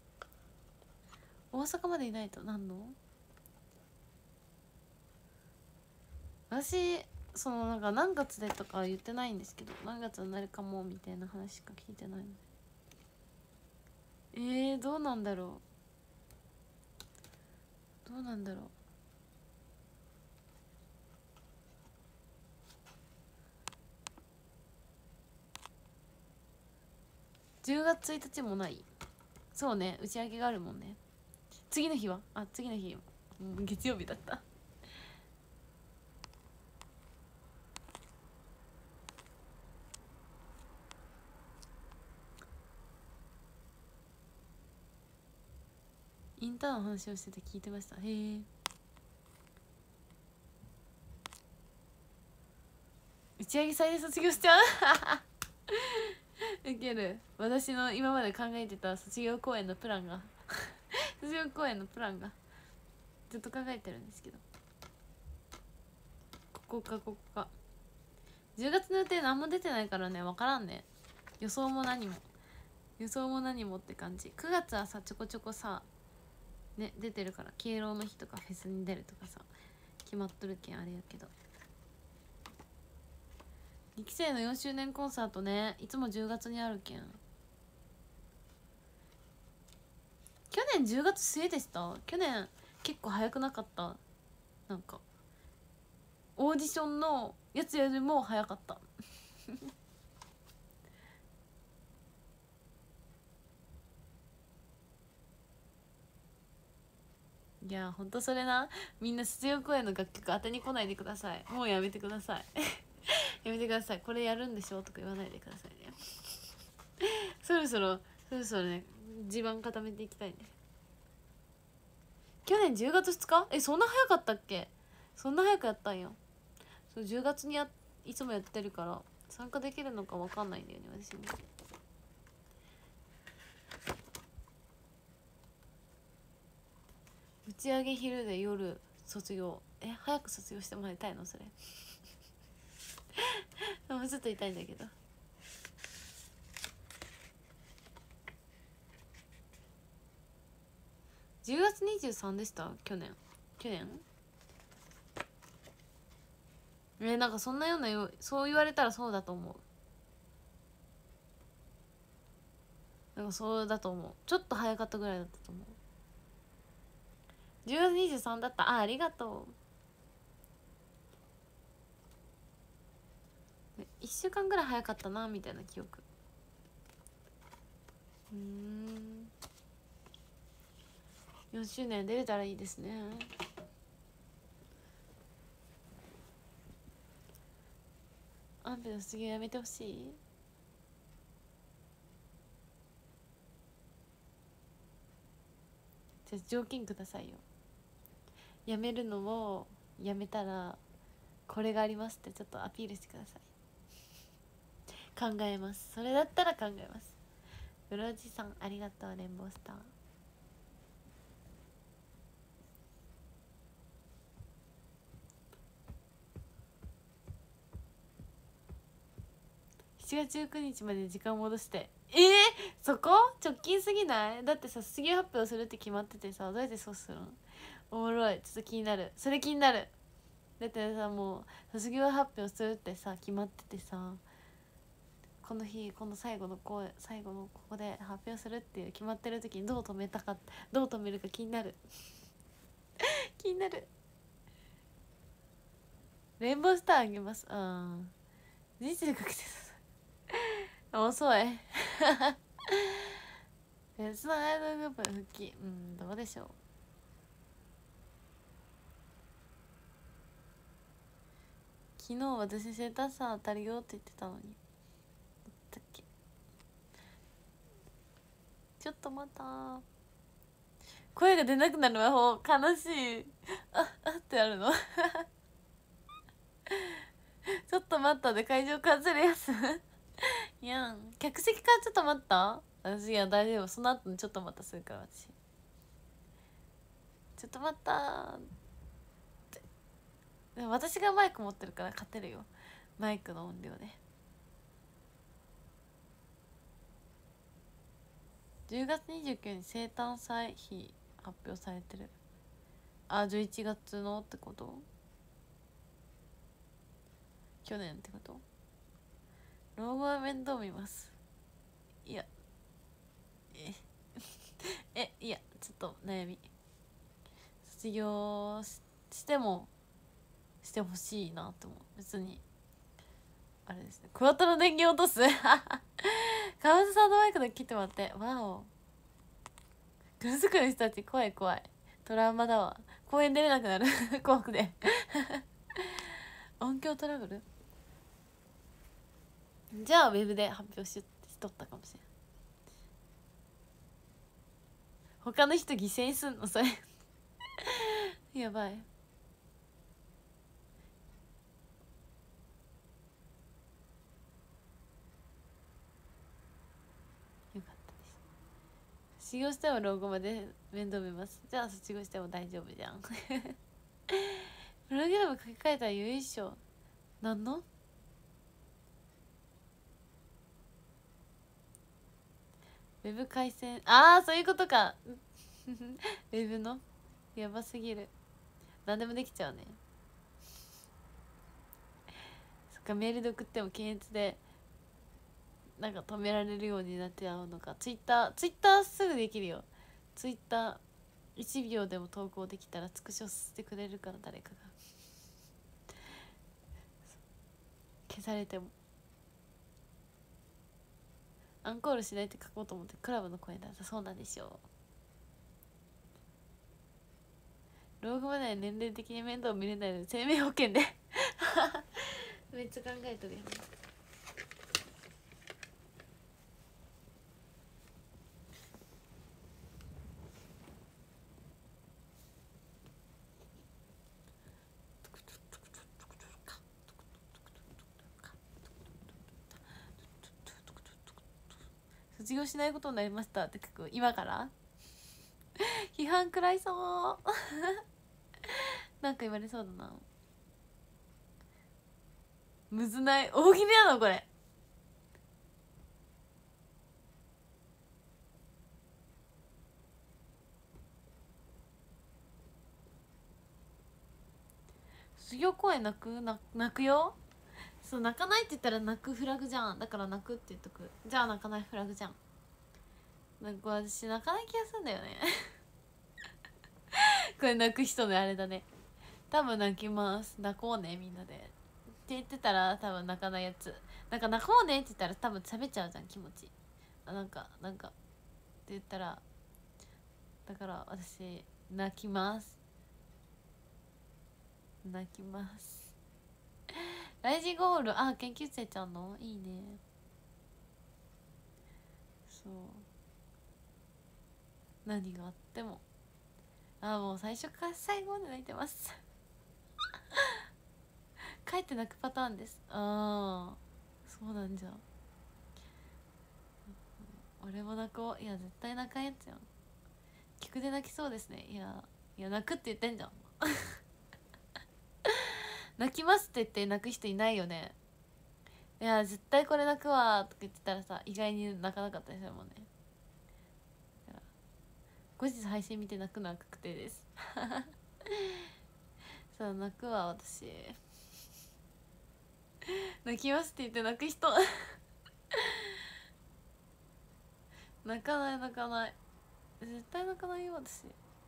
Speaker 1: 大阪までいないとなんの。私なんか何月でとかは言ってないんですけど、何月になるかもみたいな話しか聞いてないので。どうなんだろう10月1日もない。そうね、打ち上げがあるもんね。次の日は次の日月曜日だったインターンの話をしてて聞いてました。へえ。打ち上げ祭で卒業しちゃうウケる。私の今まで考えてた卒業公演のプランが卒業公演のプランがずっと考えてるんですけど、ここか10月の予定何も出てないからね、分からんね。予想も何もって感じ。9月はさちょこちょこさね出てるから、敬老の日とかフェスに出るとかさ決まっとるけんあれやけど。2期生の4周年コンサートね、いつも10月にあるけん。去年10月末でした。去年結構早くなかった？なんかオーディションのやつよりも早かったいやほんとそれな。みんな卒業公演の楽曲当てに来ないでください。もうやめてくださいやめてください。これやるんでしょとか言わないでくださいねそろそろね地盤固めていきたいね。去年10月2日そんな早かったっけ。そんな早くやったんや。そう10月にいつもやってるから参加できるのか分かんないんだよね私も。打ち上げ昼で夜卒業。早く卒業してもらいたいのそれもうずっといたいんだけど。10月23でした。去年なんかそんなようなそう言われたらそうだと思う。なんかそうだと思う。ちょっと早かったぐらいだったと思う。10月23だった。ありがとう。1週間ぐらい早かったなみたいな記憶。4周年出れたらいいですね。アンペの卒業やめてほしい。じゃあ条件くださいよ。やめるのをやめたらこれがありますってちょっとアピールしてください。考えます。それだったら考えます。ブロージさんありがとう。レンボースター7月19日まで時間戻して。そこ直近すぎない？だってさ卒業発表するって決まっててさ、どうやってそうするの？おもろい。ちょっと気になる。それ気になる。だってさもう卒業発表するってさ決まっててさ、この日この最後のここで発表するっていう決まってる時にどう止めるか気になる気になる。レインボースターあげます。人生かけて遅い別のアイドルグループ復帰どうでしょう。昨日私セーターさ当たるよって言ってたのにだっけ。ちょっとまた声が出なくなる魔法悲しいってやるのちょっと待ったで会場数えるやついやん、客席からちょっと待った。私、いや大丈夫、その後ちょっと待ったするから。私ちょっと待ったーって。でも私がマイク持ってるから勝てるよ、マイクの音量で。10月29日生誕祭日発表されてる。あ、11月のってこと？去年ってこと？老後は面倒見ます。いやいやちょっと悩み。卒業してもしてほしいなって思う。別にあれですね、クワトロ電源落とす川津さんのマイクで切ってもらって。わお、グルズクの人たち怖い怖い、トラウマだわ。公園出れなくなる怖くて音響トラブル。じゃあウェブで発表しとったかもしれん。他の人犠牲にすんのそれやばい。よかったです。卒業しても老後まで面倒見ます。じゃあ卒業しても大丈夫じゃんプログラム書き換えたら優勝。なんのウェブ回線、ああそういうことかウェブのやばすぎる。何でもできちゃうね。そっか、メールで送っても検閲でなんか止められるようになって合うのか。ツイッターすぐできるよ。ツイッター1秒でも投稿できたらスクショしてくれるから、誰かが消されても。アンコールしないって書こうと思ってクラブの声だった。そうなんでしょう。老後まで年齢的に面倒見れないので生命保険でめっちゃ考えとるやん。卒業しないことになりましたって書く。今から批判食らいそうなんか言われそうだな。むずない？大喜利なのこれ。卒業公演泣くよ。そう、泣かないって言ったら泣くフラグじゃん。だから泣くって言っとく。じゃあ泣かないフラグじゃん。なんか私泣かない気がするんだよねこれ泣く人のあれだね。多分泣きます、泣こうねみんなでって言ってたら多分泣かないやつ。なんか泣こうねって言ったら多分喋っちゃうじゃん、気持ち。なんかって言ったら、だから私泣きます。ライジングホール、あ、研究生ちゃんのいいね。そう、何があっても。もう最初から最後まで泣いてます帰って泣くパターンです。そうなんじゃ。俺も泣こう。いや絶対泣かんやつやん。聞くで泣きそうですね。いや泣くって言ってんじゃん泣きますって言って泣く人いないよね。いや絶対これ泣くわとか言ってたらさ、意外に泣かなかったりするもんね。だから後日配信見て泣くのは確定ですそう、泣くわ私泣きますって言って泣く人泣かない、絶対泣かないよ私。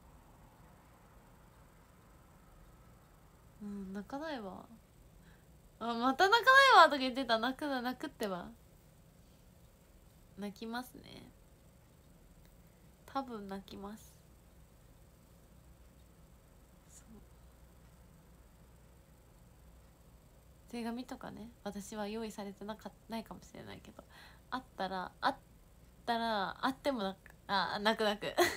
Speaker 1: 泣かないわ。また泣かないわとか言ってた。泣くってば。泣きますね、多分泣きます。手紙とかね、私は用意されてないかもしれないけど、あったらあっても泣く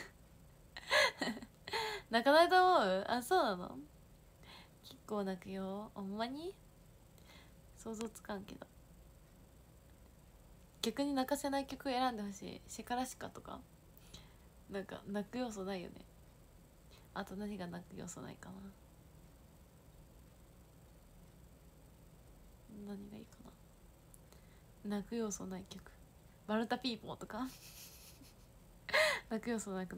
Speaker 1: 泣かないと思う。そうなの。結構泣くよ。ほんまに想像つかんけど。 逆に泣かせない曲選んでほしい。シェカラシカとかなんか泣く要素ないよね。あと何が泣く要素ないかな。何がいいかな。泣く要素ない曲、マルタピーポーとか泣く要素なくない？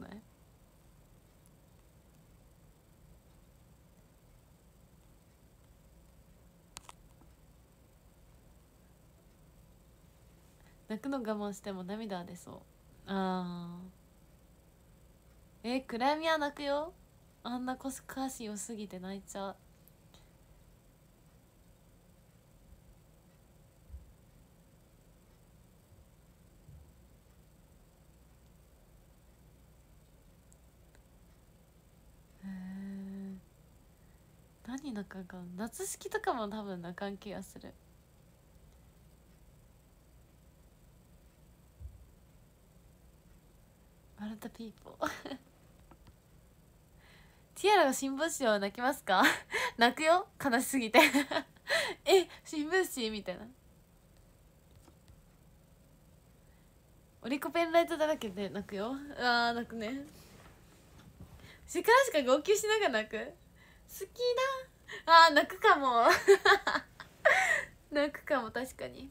Speaker 1: 泣くの我慢しても涙は出そう。あ暗闇は泣くよ。あんな歌詞良すぎて泣いちゃう。何泣かんかな。夏式とかも多分泣かん気がする。マルタピーポーティアラが新聞紙を泣きますか泣くよ、悲しすぎて新聞紙みたいな。オリコペンライトだらけで泣くよ。泣くね。シカラしか号泣しながら泣く。好きだ。泣くかも泣くかも、確かに。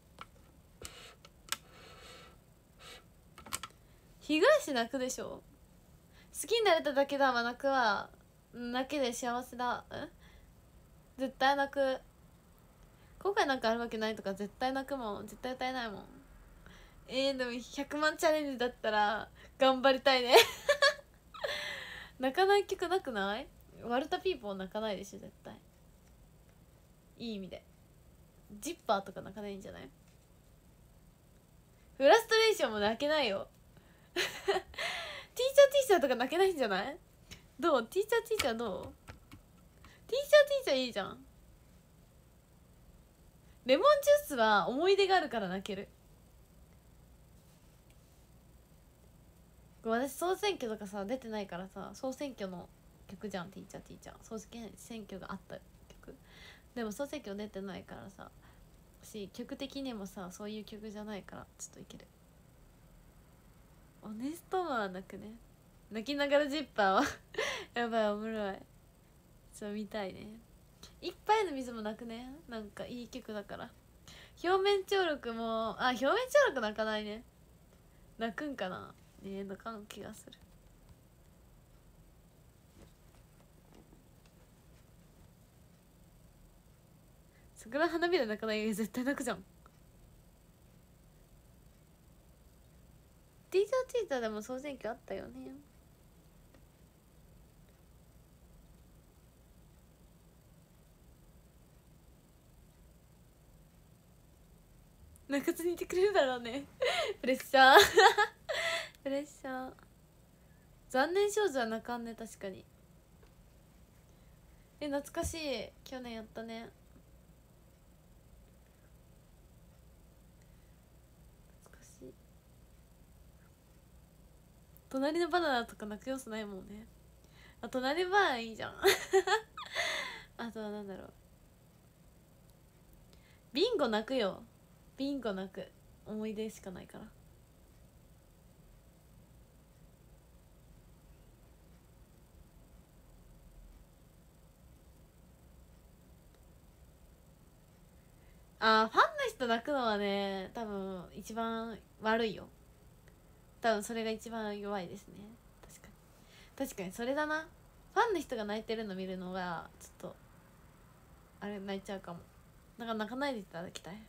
Speaker 1: 被害者泣くでしょ。好きになれただけだは泣くわ。泣けで幸せだ。絶対泣く。後悔なんかあるわけないとか絶対泣くもん。絶対歌えないもん。でも100万チャレンジだったら頑張りたいね泣かない曲なくない？ワルタピーポー泣かないでしょ絶対。いい意味で。ジッパーとか泣かないんじゃない？フラストレーションも泣けないよティーチャーティーチャーとか泣けないんじゃない？どう？ティーチャーティーチャーどう？ティーチャーティーチャーいいじゃん。レモンジュースは思い出があるから泣ける。私総選挙とかさ出てないからさ、総選挙の曲じゃん。ティーチャーティーチャー総選挙があった曲でも総選挙出てないからさ、曲的にもさそういう曲じゃないからちょっといける。オネストマンは泣くね。泣きながらジッパーはやばい、おもろい。見たいね。一杯の水も泣くね。なんかいい曲だから。表面張力も表面張力泣かないね。泣くんかな。泣かん気がする。桜花びら泣かない。絶対泣くじゃん。ティーチャーティーチャーでも総選挙あったよね。泣かずにいてくれるだろうねプレッシャープレッシャー。残念少女は泣かんね。確かに。懐かしい。去年やったね。懐かしい。隣のバナナとか泣く要素ないもんね。隣のバナナいいじゃんあとはなんだろう。ビンゴ泣くよ。ビンゴ泣く。思い出しかないから。ファンの人泣くのはね多分一番悪いよ。多分それが一番弱いですね。確かにそれだな。ファンの人が泣いてるの見るのがちょっとあれ、泣いちゃうかも。だから泣かないでいただきたい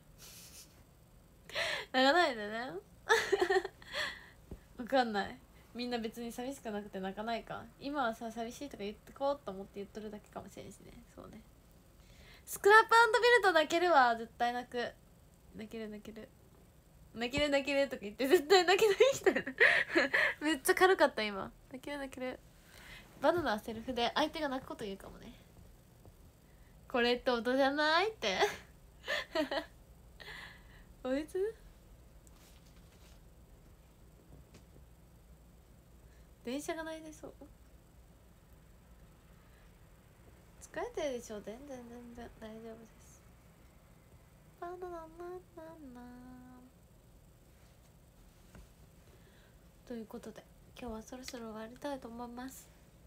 Speaker 1: 泣かないでねわかんない。みんな別に寂しくなくて泣かないか。今はさ寂しいとか言ってこうと思って言っとるだけかもしれんしね。そうね。スクラップビルド泣けるわ。絶対泣く。泣ける泣ける泣ける泣けるとか言って絶対泣けないみたいなめっちゃ軽かった今。泣ける泣ける。バナナはセルフで相手が泣くこと言うかもね。これって音じゃないっておいつ電車がないでそう。疲れてるでしょ。全然大丈夫です。バナナナナナということで今日はそろそろ終わりたいと思います。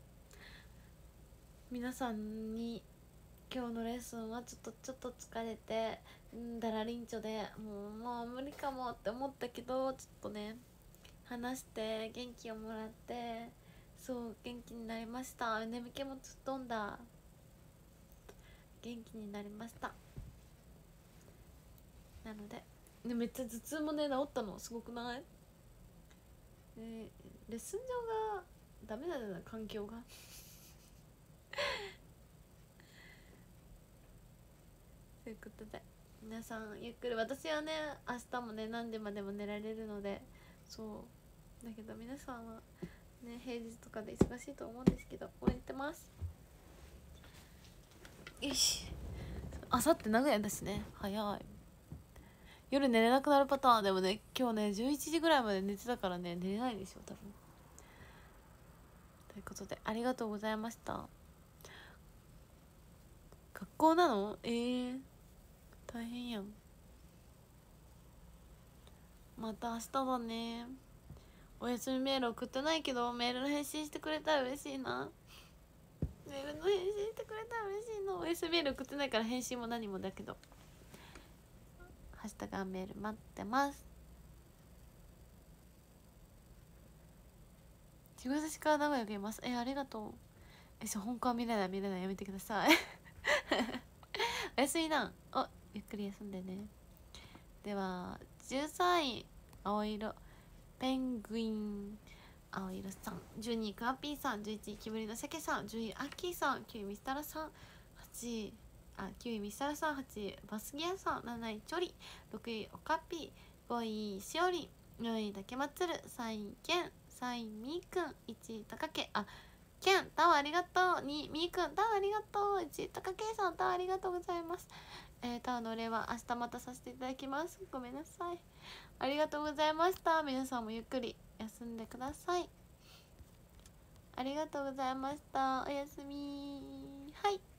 Speaker 1: 皆さんに今日のレッスンはちょっと疲れてだらりんちょでもう無理かもって思ったけど、ちょっとね話して元気をもらって、そう元気になりました。眠気も吹っ飛んだ、元気になりました。なのでめっちゃ頭痛もね治ったのすごくない？レッスン上がダメだよな、環境がということで皆さんゆっくり、私はね明日もね何時までも寝られるので、そうだけど皆さんはね平日とかで忙しいと思うんですけど応援してます。よし、あさって名古屋だしね、早い。夜寝れなくなるパターンでもね、今日ね11時ぐらいまで寝てたからね寝れないんですよ多分。ということでありがとうございました。学校なの？大変やん。また明日だね。お休みメール送ってないけどメールの返信してくれたら嬉しいな。メールの返信してくれたら嬉しいな。お休みメール送ってないから返信も何もだけど、ハッシュタグメール待ってます。仕事しから名古屋行きます。ありがとう。本校は見れないやめてくださいおやすみな。ゆっくり休んでね。では13位青色ペングイン青色さん、12位クアピーさん、11位木ぶりのシャケさん、10位アッキーさん、9位ミスタラさん、9位ミスタラさん、8位バスギアさん、7位チョリ、6位オカピー、5位しおりん、4位だけまつる、3位ケン、3位みーくん、1位たかけケンタワーありがとう、2位みーくんタワーありがとう、1位たかけさんタワーありがとうございます。タワーのお礼は明日またさせていただきます。ごめんなさい。ありがとうございました。皆さんもゆっくり休んでください。ありがとうございました。おやすみ。はい。